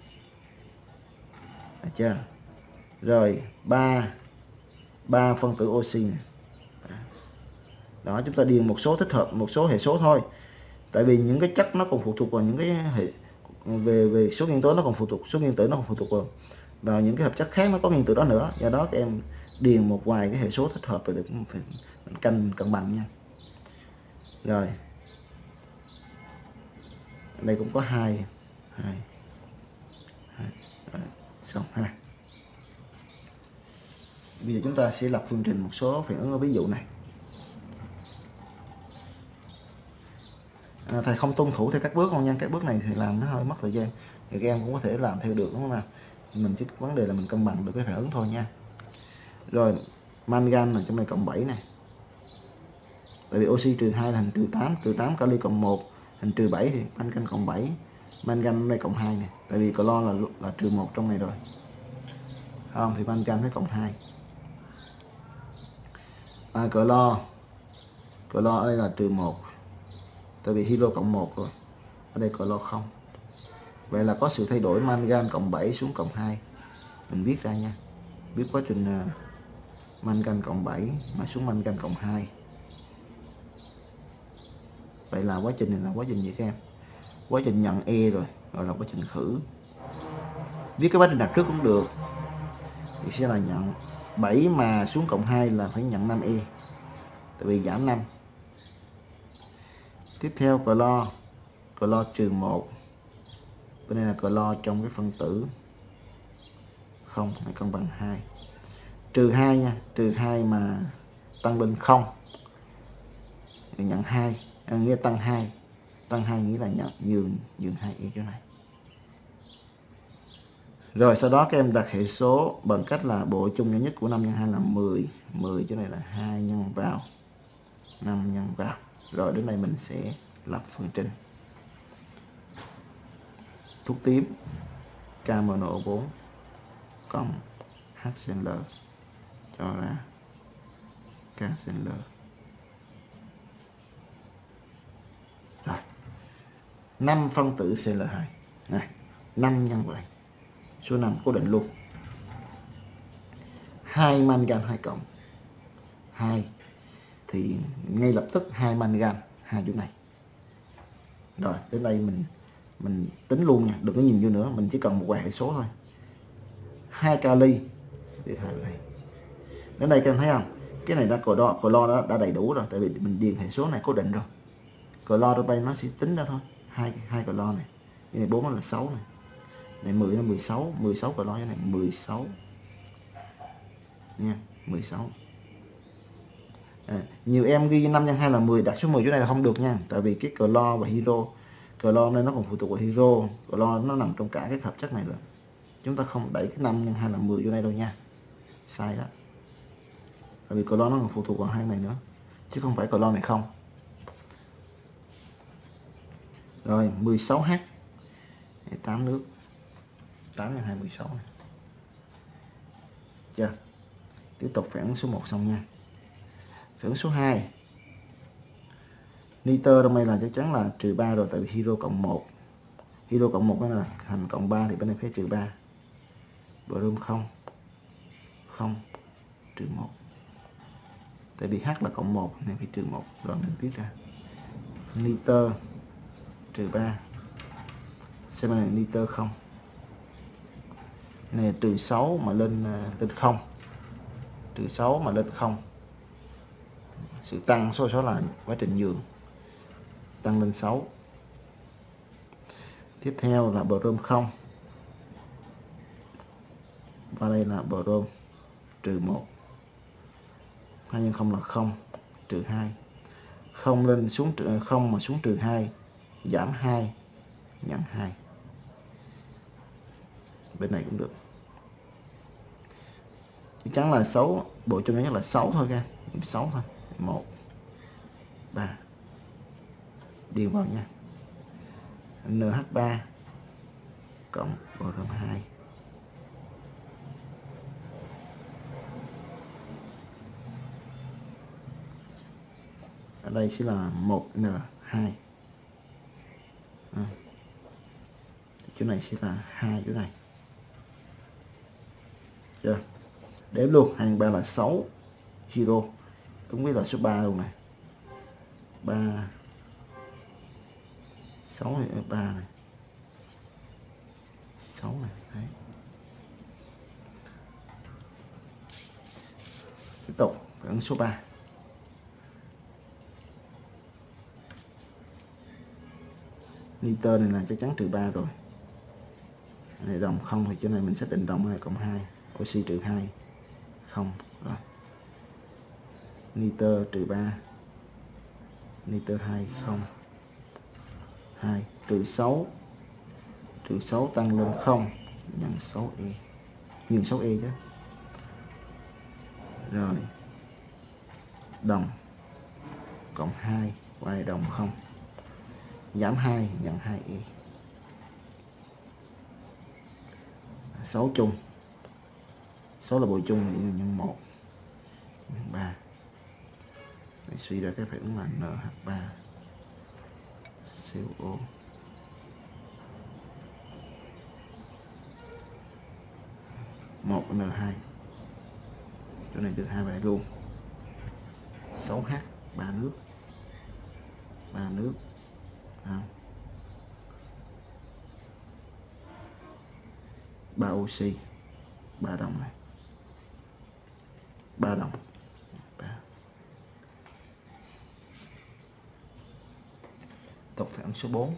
Được chưa? Rồi 3 phân tử oxy này. Đó, chúng ta điền một số thích hợp, một số hệ số thôi. Tại vì những cái chất nó còn phụ thuộc vào những cái hệ về số nguyên tố, nó còn phụ thuộc, số nguyên tử nó còn phụ thuộc vào những cái hợp chất khác nó có nguyên tử đó nữa. Do đó các em điền một vài cái hệ số thích hợp rồi được, phải cân bằng nha. Rồi đây cũng có 2 xong ha. Bây giờ chúng ta sẽ lập phương trình một số phản ứng ở ví dụ này. Thầy không tuân thủ theo các bước con nha, các bước này thì làm nó hơi mất thời gian, thì các em cũng có thể làm theo được đúng không nào. Mình chỉ vấn đề là mình cân bằng được cái phản ứng thôi nha. Rồi mangan là trong này cộng 7 này, tại vì oxy trừ 2 là thành trừ 8 kali cộng 1 thành trừ 7 thì mangan cộng 7, mangan đây cộng 2 này, tại vì clo là trừ 1 trong này rồi không, thì mangan phải cộng 2. Clo ở đây là trừ 1, tại vì hydro cộng 1 rồi, ở đây clo không. Vậy là có sự thay đổi mangan cộng 7 xuống cộng 2. Mình viết ra nha, viết quá trình mangan cộng 7 mà xuống mangan cộng 2. Vậy là quá trình này là quá trình gì các em? Quá trình nhận E rồi, gọi là quá trình khử. Viết cái quá trình đặt trước cũng được, thì sẽ là nhận 7 mà xuống cộng 2 là phải nhận 5E, tại vì giảm 5. Tiếp theo clo trừ 1, bên đây là clo trong cái phân tử không, này cân bằng 2. Trừ 2 nha, trừ 2 mà tăng lên 0 thì nhận 2, nghĩa tăng 2. Tăng 2 nghĩa là nhận nhường 2E chỗ này. Rồi sau đó các em đặt hệ số bằng cách là bộ chung nhỏ nhất của 5 nhân 2 là 10. 10 chỗ này là 2 nhân vào 5 nhân vào. Rồi đến đây mình sẽ lập phương trình. Thuốc tím KMNO4 cộng HCl cho ra KCl. Rồi 5 phân tử Cl2 này, 5 nhân vào đây, số 5 cố định luôn. 2 mangan 2 cộng 2 thì ngay lập tức 2 mangan 2 chỗ này. Rồi đến đây mình tính luôn nha, đừng có nhìn vô nữa, mình chỉ cần một vài hệ số thôi. 2 kali thì 2 này. Đến đây các em thấy không? Cái này đã clo đã đầy đủ rồi, tại vì mình điền hệ số này cố định rồi. Clo ở đây nó sẽ tính ra thôi. 2 clo này. Cái này 4 là 6 này. Này 10 là 16 clo, cái này 16. Nha, 16. Nhiều em ghi 5 nhân 2 là 10, đặt số 10 chỗ này là không được nha, tại vì cái clo và hydro, clo đây nó còn phụ thuộc vào hydro, clo nó nằm trong cả cái hợp chất này rồi. Chúng ta không đẩy cái 5 nhân 2 là 10 vô đây đâu nha. Sai đó. Tại vì clo nó còn phụ thuộc vào hai này nữa, chứ không phải clo này không. Rồi 16H 8 nước, 8 nhân 2 16 này. Chưa? Tiếp tục phản ứng số 1 xong nha. Phản ứng số 2, nitơ trong đây là chắc chắn là trừ 3 rồi, tại vì hydro cộng 1. Hydro cộng 1 là thành cộng 3 thì bên này phải trừ 3. Brom 0 trừ 1. Tại vì H là cộng 1 này phải trừ 1. Rồi mình viết ra nitơ trừ 3. Xem này nitơ 0. Này trừ 6 mà lên 0. Trừ 6 mà lên 0. Sự tăng số là quá trình nhường, tăng lên 6. Tiếp theo là brom 0. Và đây là brom trừ 1. 2 nhân 0 là 0, trừ 2. 0 lên xuống 0 mà xuống trừ 2, giảm 2, nhận 2. Bên này cũng được. Chắc chắn là 6, bộ chung nhất là 6 thôi các em, 6 thôi. 1 3 điền vào nha. NH3 cộng brom 2. Ở đây sẽ là 1N2. Chỗ này sẽ là 2 chỗ này. Chưa? Đếm luôn, 23 là 6 hydro. Đúng với là số 3 luôn này. 3 6 này, 3 này. 6 này, đấy. Tiếp tục phản ứng số 3. Nitơ này là chắc chắn trừ 3 rồi. Này đồng 0 thì chỗ này mình xác định đồng này cộng 2, oxy trừ 2 không. Rồi. Nitơ trừ 3. Nitơ 2 không. 2 trừ 6. Trừ 6 tăng lên 0 nhân 6e. Nhân 6e chứ. Rồi. Đồng cộng 2 y đồng 0. Giảm 2 nhân 2e. 6 chung. 6 là bội chung thì nhân 1 nhân 3. Để suy ra cái phản ứng là NH3 CO 1 N2. Chỗ này được 2 bài luôn. 6H 3 nước. 3 nước. À. 3 oxy. 3 đồng này. 3 đồng. 3. Tục phản ứng số 4.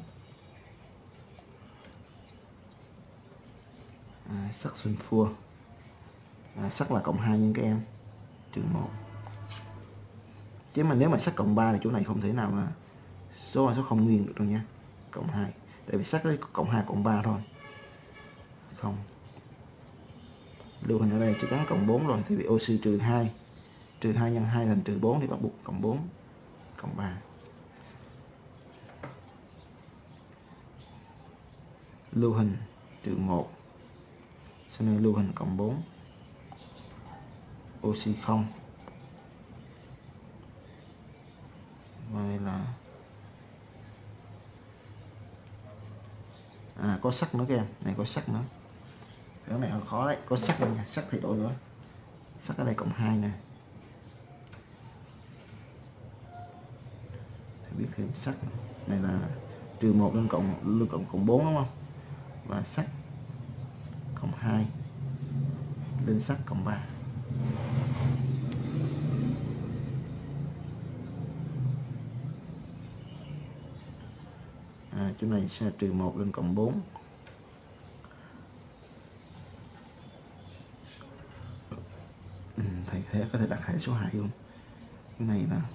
Sắt sunfua. Sắt là cộng 2 nhân các em. Trừ 1. Chứ mà nếu mà sắt cộng 3 thì chỗ này không thể nào là số không nguyên được đâu nha. Cộng 2. Tại vì sắt ấy cộng 2 cộng 3 thôi. Không. Lưu huỳnh ở đây chỉ gắn cộng 4 rồi, thì bị oxy trừ 2. Trừ 2 nhân 2 thành trừ 4 thì bắt buộc cộng 4 cộng 3. Lưu huỳnh trừ 1. Sau này lưu huỳnh cộng 4. Oxy 0. Và đây là có sắt nữa các em. Này có sắt nữa. Cái này hơi khó đấy, có sắt nữa nha, sắt thay đổi nữa. Sắt ở đây cộng 2 nè. Thì biết thêm sắt. Này là trừ 1 lên cộng 4 đúng không? Và sắt cộng 2 lên sắt cộng 3. Chỗ này sẽ trừ 1 lên cộng 4. Thầy có thể đặt hệ số 2 luôn. Cái này là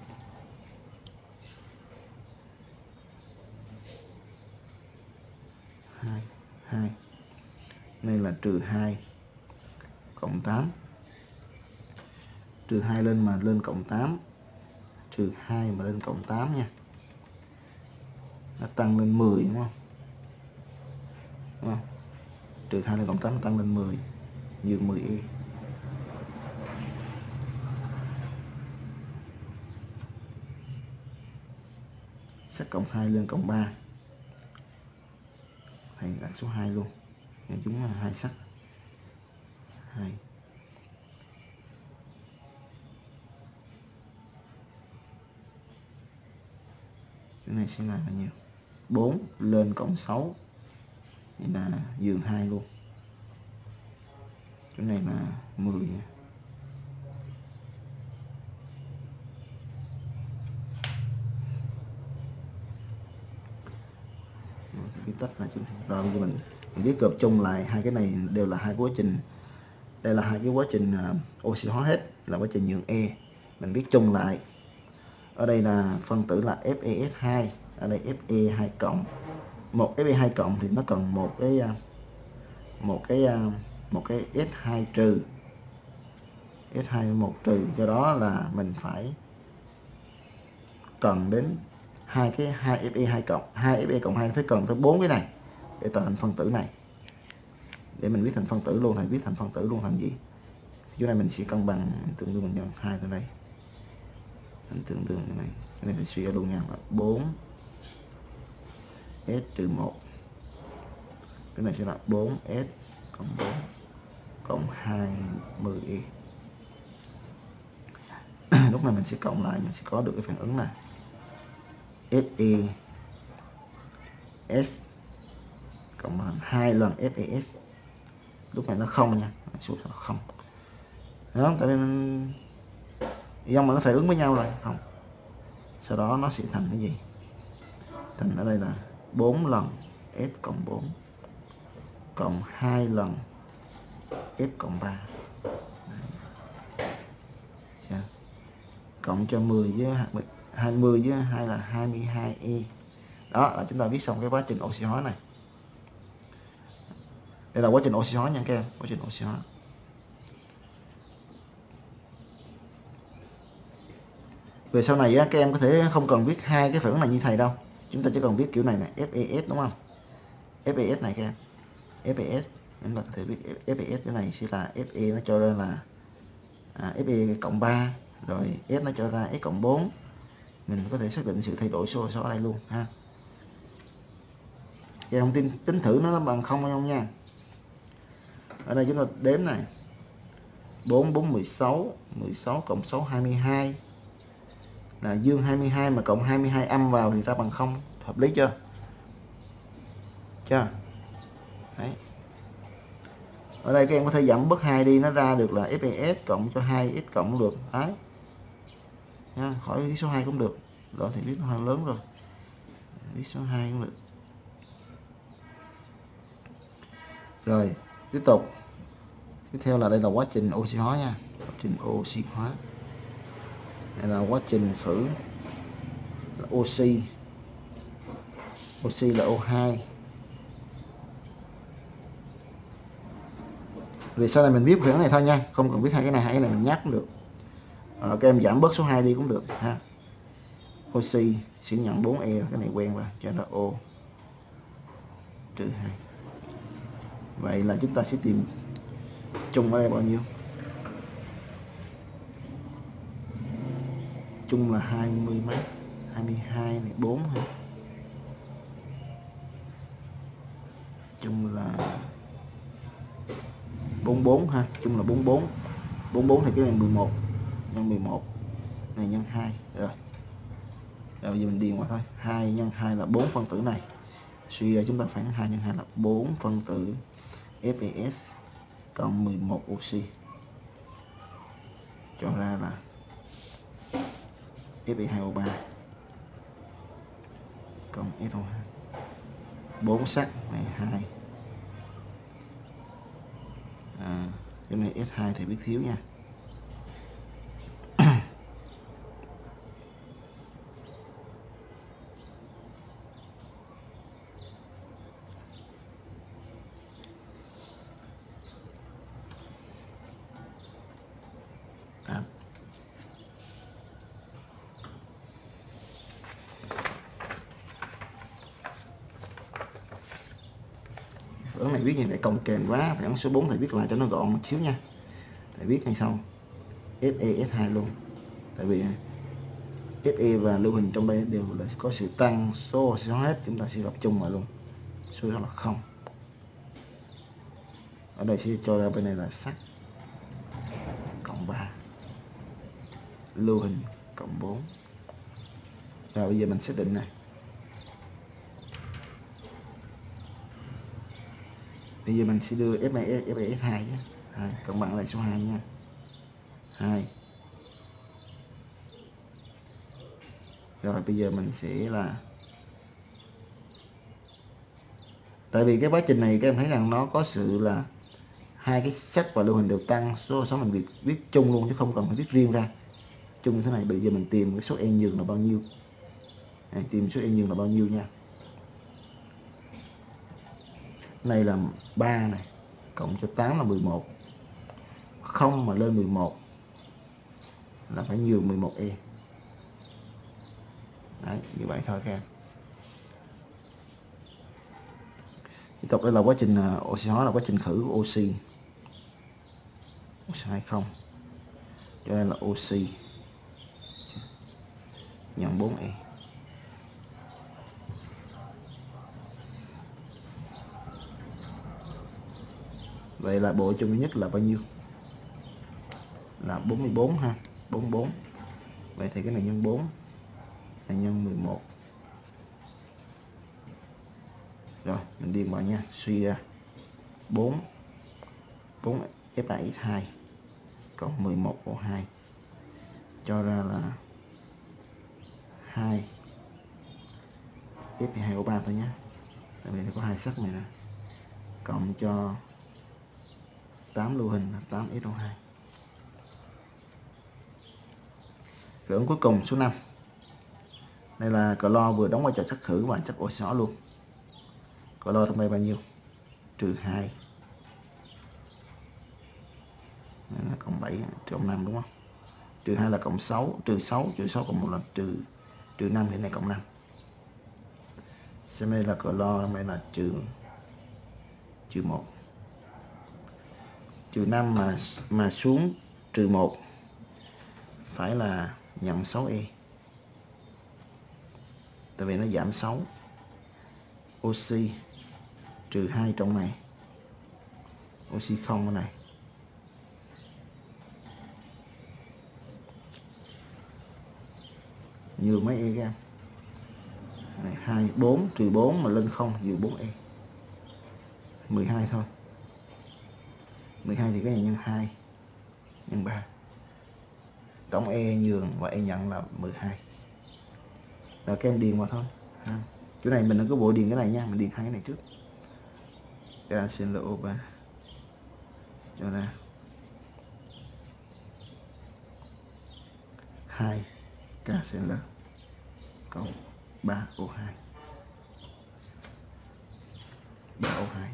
hai. Đây là trừ 2 cộng 8. Trừ 2 lên mà lên cộng 8. Trừ 2 mà lên cộng 8 nha. Nó tăng lên 10 đúng không? Đúng không? Trừ 2 lên cộng 8 nó tăng lên 10. Dương 10e. Sắt cộng 2 lên cộng 3. Thầy đặt số 2 luôn. Nên chúng là 2 sắt. 2. Cái này sẽ là bao nhiêu? 4 lên cộng 6. Thì là dương 2 luôn. Chỗ này là 10 nha. Viết tách là chúng rồi bây giờ mình viết gộp chung lại hai cái này đều là hai quá trình. Đây là hai cái quá trình oxy hóa hết, là quá trình nhượng E. Mình viết chung lại. Ở đây là phân tử là FeS2, ở đây Fe2 cộng. Một Fe2 cộng thì nó cần một cái S2 trừ. S2 1 trừ, do đó là mình phải cần đến hai Fe2 cộng, 2 Fe cộng 2 phải cần tới 4 cái này để tạo thành phân tử này. Để mình viết thành phân tử luôn, thầy viết thành phân tử luôn thành gì? Chỗ này mình sẽ cân bằng tương đương mình nhân 2 ở đây. Thành tương đương cái này. Cái này thầy suy ra luôn nha, là 4 S trừ 1. Cái này sẽ là 4S cộng 4 cộng 20Y. Lúc này mình sẽ cộng lại, mình sẽ có được cái phản ứng này. FeS cộng bằng 2 lần FeS. Lúc này nó không nha, số là không. Đó, tại vì do mà nó phải ứng với nhau rồi, không. Sau đó nó sẽ thành cái gì? Thành ở đây là 4 lần S cộng 4 cộng 2 lần F cộng 3. cộng cho 10 với 20 với 2 là 22E. Đó là chúng ta viết xong cái quá trình oxy hóa này. Đây là quá trình oxy hóa nha các em, quá trình oxy hóa. Về sau này các em có thể không cần viết hai cái phản ứng này như thầy đâu, chúng ta chỉ cần viết kiểu này này, FeS đúng không? FeS này các em, FeS chúng ta có thể viết FeS, cái này sẽ là Fe nó cho ra là Fe cộng 3, rồi S nó cho ra S cộng 4. Mình có thể xác định sự thay đổi số ở đây luôn ha. Cái thông tin tính thử nó bằng không hay không nha. Ở đây chúng ta đếm này, 4 4 16, 16 cộng 6 22 là dương 22 mà cộng 22 âm vào thì ra bằng 0, hợp lý chưa? Đấy. Ở đây các em có thể giảm bớt 2 đi, nó ra được là FeS cộng cho 2S cộng cũng được. Đấy. Nha, khỏi viết số 2 cũng được. Đó thì viết nó hơi lớn rồi. Viết số 2 cũng được. Rồi, tiếp tục. Tiếp theo là đây là quá trình oxy hóa nha. Quá trình oxy hóa. Đây là quá trình khử là oxy. Oxy là O2. Vì sau này mình viết phản này thôi nha, không cần viết hai cái này mình nhắc cũng được. Các em giảm bớt số 2 đi cũng được ha. Oxy sẽ nhận 4E, cái này quen rồi, cho nó O trừ 2. Vậy là chúng ta sẽ tìm chung ở đây bao nhiêu? Chung là 20 mấy, 22 này 4 hả? Chung là 44 ha, chung là 44. 44 thì cái này 11 nhân 11 này nhân 2 rồi. Rồi bây giờ mình điền vào thôi. 2 nhân 2 là 4 phân tử này. Suy ra chúng ta phản 2 nhân 2 là 4 phân tử FeS cộng 11 oxy. Cho ra là Fe2O3 cộng SO2. 4 sắt này 2. Cái này S2 thì biết thiếu nha. Phản này viết như vậy cồng kềnh quá, phản số 4 thầy viết lại cho nó gọn một xíu nha. Thầy viết ngay sau FeS2 luôn. Tại vì Fe và lưu huỳnh trong đây đều là có sự tăng số oxy hóa hết, chúng ta sẽ gặp chung lại luôn. Số đó là 0. Ở đây sẽ cho ra bên này là sắt cộng 3, lưu huỳnh cộng 4. Rồi bây giờ mình xác định này. Bây giờ mình sẽ đưa FeS2 nhé. 2 cộng bằng lại số 2 nha. 2. Rồi bây giờ mình sẽ là, tại vì cái quá trình này các em thấy rằng nó có sự là hai cái sắt và lưu huỳnh đều tăng số mình viết chung luôn chứ không cần phải viết riêng ra. Chung như thế này, bây giờ mình tìm cái số e nhường là bao nhiêu. Tìm số e nhường là bao nhiêu nha. Này là 3 này, cộng cho 8 là 11. 0 mà lên 11 là phải nhường 11E. Đấy, như vậy thôi các em. Tiếp tục đây là quá trình oxy hóa, là quá trình khử của oxy. Oxy 20. Cho nên là oxy nhận 4E. Vậy là bộ chung duy nhất là bao nhiêu? Là 44 ha, 44. Vậy thì cái này nhân 4 là nhân 11. Rồi, mình điền vào nha, suy ra 4 F2 cộng 11 O2 cho ra là 2 F2O3 thôi nhé. Tại vì có hai sắt này nè. Cộng cho 8 lưu huỳnh là 8 SO2. Phản ứng cuối cùng số 5. Đây là clo vừa đóng vai trò chất khử và chất oxy hóa luôn. Clo trong đây bao nhiêu? -2. Đây là cộng 7 cộng 5 đúng không? -2 là cộng 6, -6 cộng 1 là -5 thì này cộng 5. Xem đây là clo trong đây là -1. -5 mà xuống -1 phải là nhận 6E. Tại vì nó giảm 6. Oxy -2 trong này. Oxy không ở này. Nhiều mấy E các em? 2, 4 -4 mà lên 0 vừa 4E. 12 thôi. 12 thì cái này nhân 2 nhân 3. Tổng E nhường và E nhận là 12. Rồi các em điền vào thôi. Chỗ này mình đừng có vội điền cái này nha, mình điền hai cái này trước. KClO3 cho ra 2 KCl cộng 3O2. 3O2.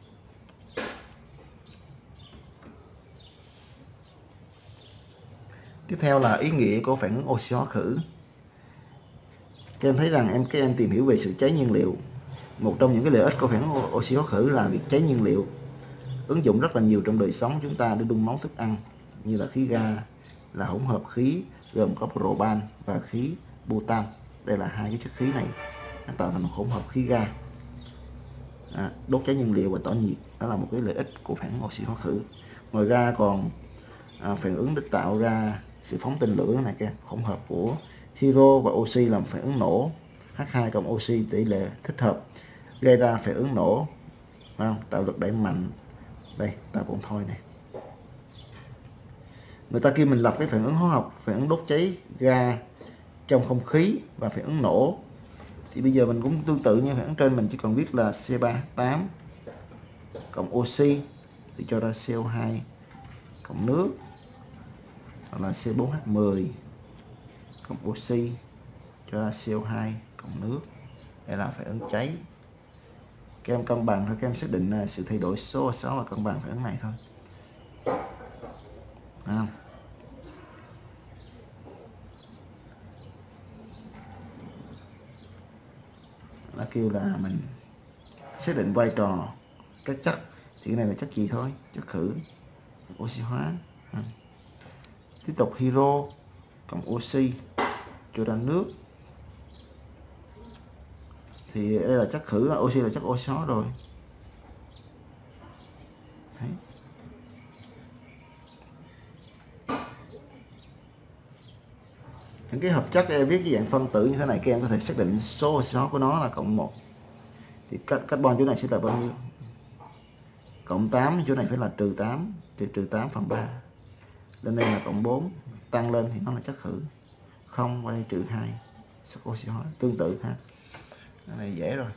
Tiếp theo là ý nghĩa của phản ứng oxy hóa khử. Các em thấy rằng các em tìm hiểu về sự cháy nhiên liệu. Một trong những cái lợi ích của phản ứng oxy hóa khử là việc cháy nhiên liệu. Ứng dụng rất là nhiều trong đời sống chúng ta để đun nấu thức ăn, như là khí ga là hỗn hợp khí gồm có propan và khí butan. Đây là hai cái chất khí này nó tạo thành một hỗn hợp khí ga. Đốt cháy nhiên liệu và tỏa nhiệt, đó là một cái lợi ích của phản ứng oxy hóa khử. Ngoài ra còn phản ứng để tạo ra sự phóng tên lửa này, các hỗn hợp của hydro và oxy làm phản ứng nổ. H2 cộng oxy tỷ lệ thích hợp gây ra phản ứng nổ, tạo lực đẩy mạnh. Đây, tạo cồn thôi này. Người ta kêu mình lập cái phản ứng hóa học, phản ứng đốt cháy ga trong không khí và phản ứng nổ. Thì bây giờ mình cũng tương tự như phản ứng trên, mình chỉ cần viết là C3H8 cộng oxy thì cho ra CO2 cộng nước, hoặc là C4H10 cộng oxy cho ra CO2 cộng nước. Đây là phản ứng cháy. Các em cân bằng thôi, các em xác định sự thay đổi số O6 và cân bằng phản ứng này thôi. Nó kêu là mình xác định vai trò các chất, thì cái này là chất gì thôi, chất khử, oxy hóa. Tiếp tục hydro cộng oxy cho ra nước, thì đây là chất khử, oxy là chất oxy hóa rồi. Đấy. Những cái hợp chất em viết cái dạng phân tử như thế này, các em có thể xác định số oxy hóa của nó là cộng 1. Thì carbon chỗ này sẽ là bao nhiêu? Cộng 8, chỗ này phải là -8, thì -8/3. Lên đây là cộng 4, tăng lên thì nó là chất khử. 0 qua đây -2, chất oxy hóa. Tương tự ha. Cái này dễ rồi.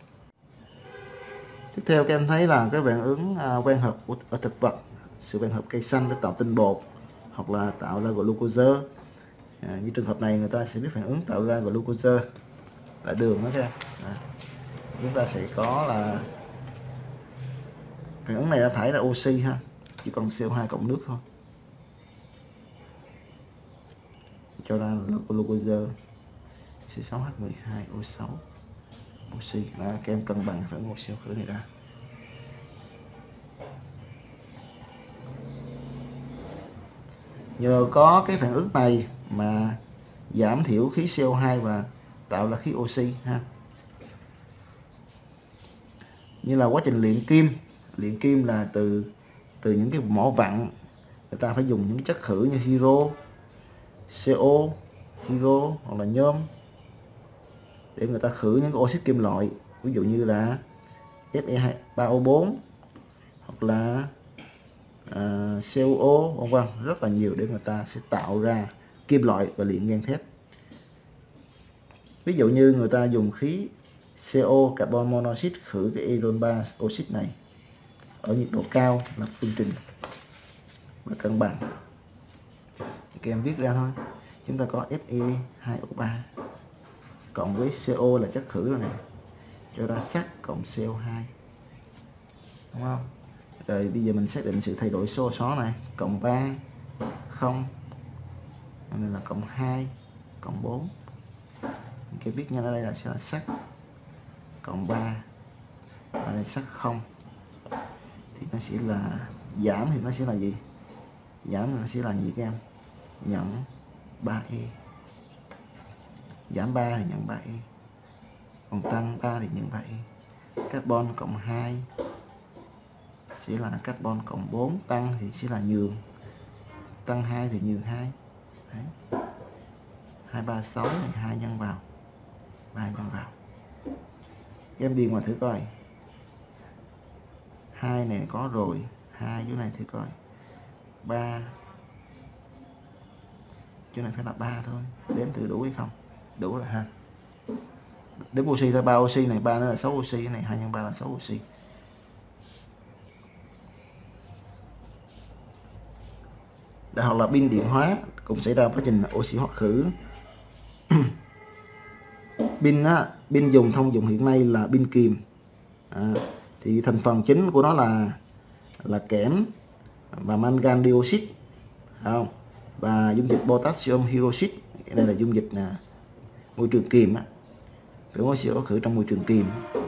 Tiếp theo các em thấy là cái phản ứng quang hợp ở thực vật, sự quang hợp cây xanh để tạo tinh bột hoặc là tạo ra glucose. Như trường hợp này người ta sẽ biết phản ứng tạo ra glucose là đường đó các em. Chúng ta sẽ có là phản ứng này đã thải ra oxy ha, chỉ còn CO2 cộng nước thôi, cho ra là glucose C6H12O6 oxy. Các em cân bằng phản ứng oxy hóa khử này ra. Nhờ có cái phản ứng này mà giảm thiểu khí CO2 và tạo ra khí oxy ha. Như là quá trình luyện kim là từ những cái mỏ vặn, người ta phải dùng những chất khử như hydro, CO, hydro hoặc là nhôm để người ta khử những cái oxit kim loại, ví dụ như là Fe3O4 hoặc là CuO, vân vân, rất là nhiều, để người ta sẽ tạo ra kim loại và luyện gang thép. Ví dụ như người ta dùng khí CO carbon monoxide khử cái iron 3 oxit này ở nhiệt độ cao là phương trình và cân bằng. Các em viết ra thôi. chúng ta có Fe2O3 cộng với CO là chất khử rồi nè, cho ra sắt cộng CO2, đúng không? Rồi bây giờ mình xác định sự thay đổi số xó này, cộng 3 0, này là cộng 2 cộng 4. Cái viết nhanh ở đây là sẽ là sắt cộng 3, và đây sắt 0 thì nó sẽ là giảm, thì nó sẽ là gì? Giảm nó sẽ là gì các em? Nhận 3E. Giảm 3 thì nhận 3E, còn tăng 3 thì nhận 3E. Carbon cộng 2 sẽ là carbon cộng 4, tăng thì sẽ là nhường, tăng 2 thì nhường 2. Đấy. 2, 3, 6 này 2 nhân vào, 3 nhân vào. Các em điền vào thử coi. 2 này có rồi, 2 chỗ này thử coi. 3. Chỗ này phải là 3 thôi. Đếm thử đủ hay không? Đủ rồi ha. Đếm oxy thôi, 3 oxy này, 3 nó là 6 oxy, cái này 2 nhân 3 là 6 oxy. Đại học là pin điện hóa cũng xảy ra quá trình oxy hóa khử. Pin dùng thông dụng hiện nay là pin kiềm. Thì thành phần chính của nó là kẽm và mangan dioxide, không? Và dung dịch potassium hydroxide. Đây là dung dịch môi trường kiềm á, phản ứng oxy hóa khử trong môi trường kiềm.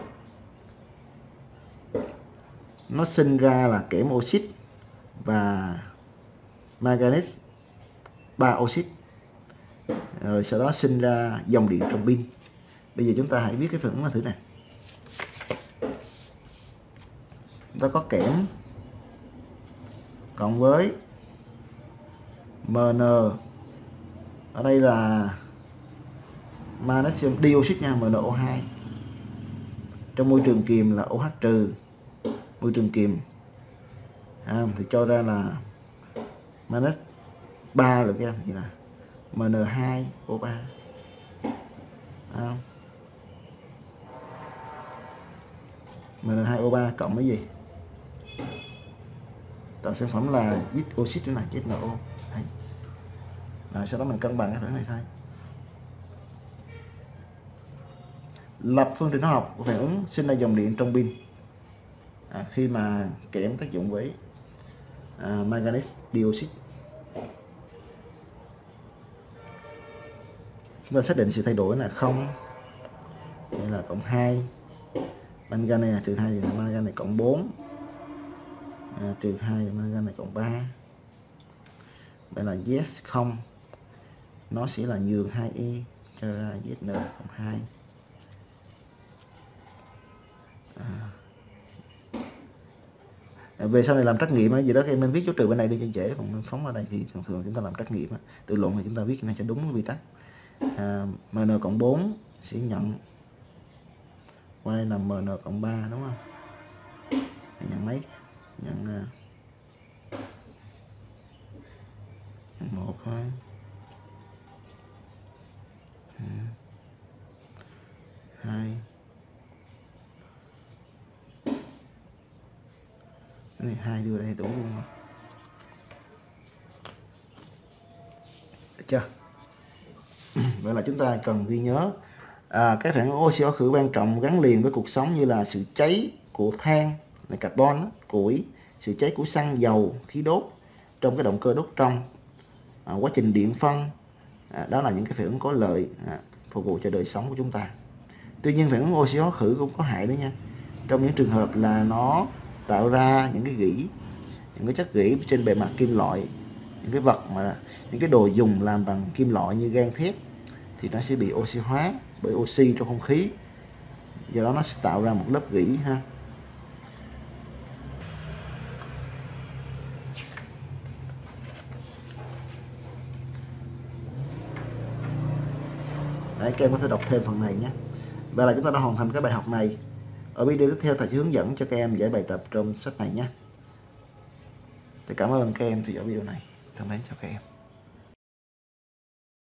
Nó sinh ra là kẽm oxit và manganese 3 oxit, rồi sau đó sinh ra dòng điện trong pin. Bây giờ chúng ta hãy viết cái phản ứng thử này. Chúng ta có kẽm cộng với Mn, ở đây là magnesium dioxide nha, MnO2. Trong môi trường kiềm là OH trừ, môi trường kiềm thì cho ra là minus 3 được các em, thì là Mn2O3. Mn2O3 cộng với gì? Tạo sản phẩm là Z oxit thế này, ZNO. Rồi sau đó mình cân bằng cái phản này thôi. Lập phương trình hóa học của phản ứng sinh ra dòng điện trong pin khi mà kẽm tác dụng với manganese dioxide. Chúng ta xác định sự thay đổi là 0, đây là cộng 2, mangan này là trừ 2 thì là mangan này cộng 4, trừ 2 thì mangan này cộng 3. Đây là yes 0, nó sẽ là nhường 2E, cho ra ZN cộng 2. Về sau này làm trắc nghiệm gì đó thì em nên viết chỗ trừ bên này đi cho dễ, còn phóng ở đây thì thường thường chúng ta làm trắc nghiệm tự luận thì chúng ta viết cái này cho đúng cái quy tắc. Mn cộng 4 sẽ nhận qua đây là Mn cộng 3, đúng không? Nhận mấy? Nhận 1 thôi. Hai. Cái này 2 đưa đây đủ luôn rồi. Được chưa? Vậy là chúng ta cần ghi nhớ cái phản ứng oxy hóa khử quan trọng gắn liền với cuộc sống, như là sự cháy của than là carbon, củi, sự cháy của xăng dầu, khí đốt trong cái động cơ đốt trong, quá trình điện phân. Đó là những cái phản ứng có lợi phục vụ cho đời sống của chúng ta. Tuy nhiên phản ứng oxy hóa khử cũng có hại đó nha. Trong những trường hợp là nó tạo ra những cái gỉ, những cái chất gỉ trên bề mặt kim loại, những cái vật mà những cái đồ dùng làm bằng kim loại như gang thép thì nó sẽ bị oxy hóa bởi oxy trong không khí, do đó nó sẽ tạo ra một lớp gỉ ha. Đấy, các em có thể đọc thêm phần này nhé. Vậy là chúng ta đã hoàn thành cái bài học này. Ở video tiếp theo thầy sẽ hướng dẫn cho các em giải bài tập trong sách này nhé. Thì cảm ơn các em theo dõi video này. Thân mến chào các em.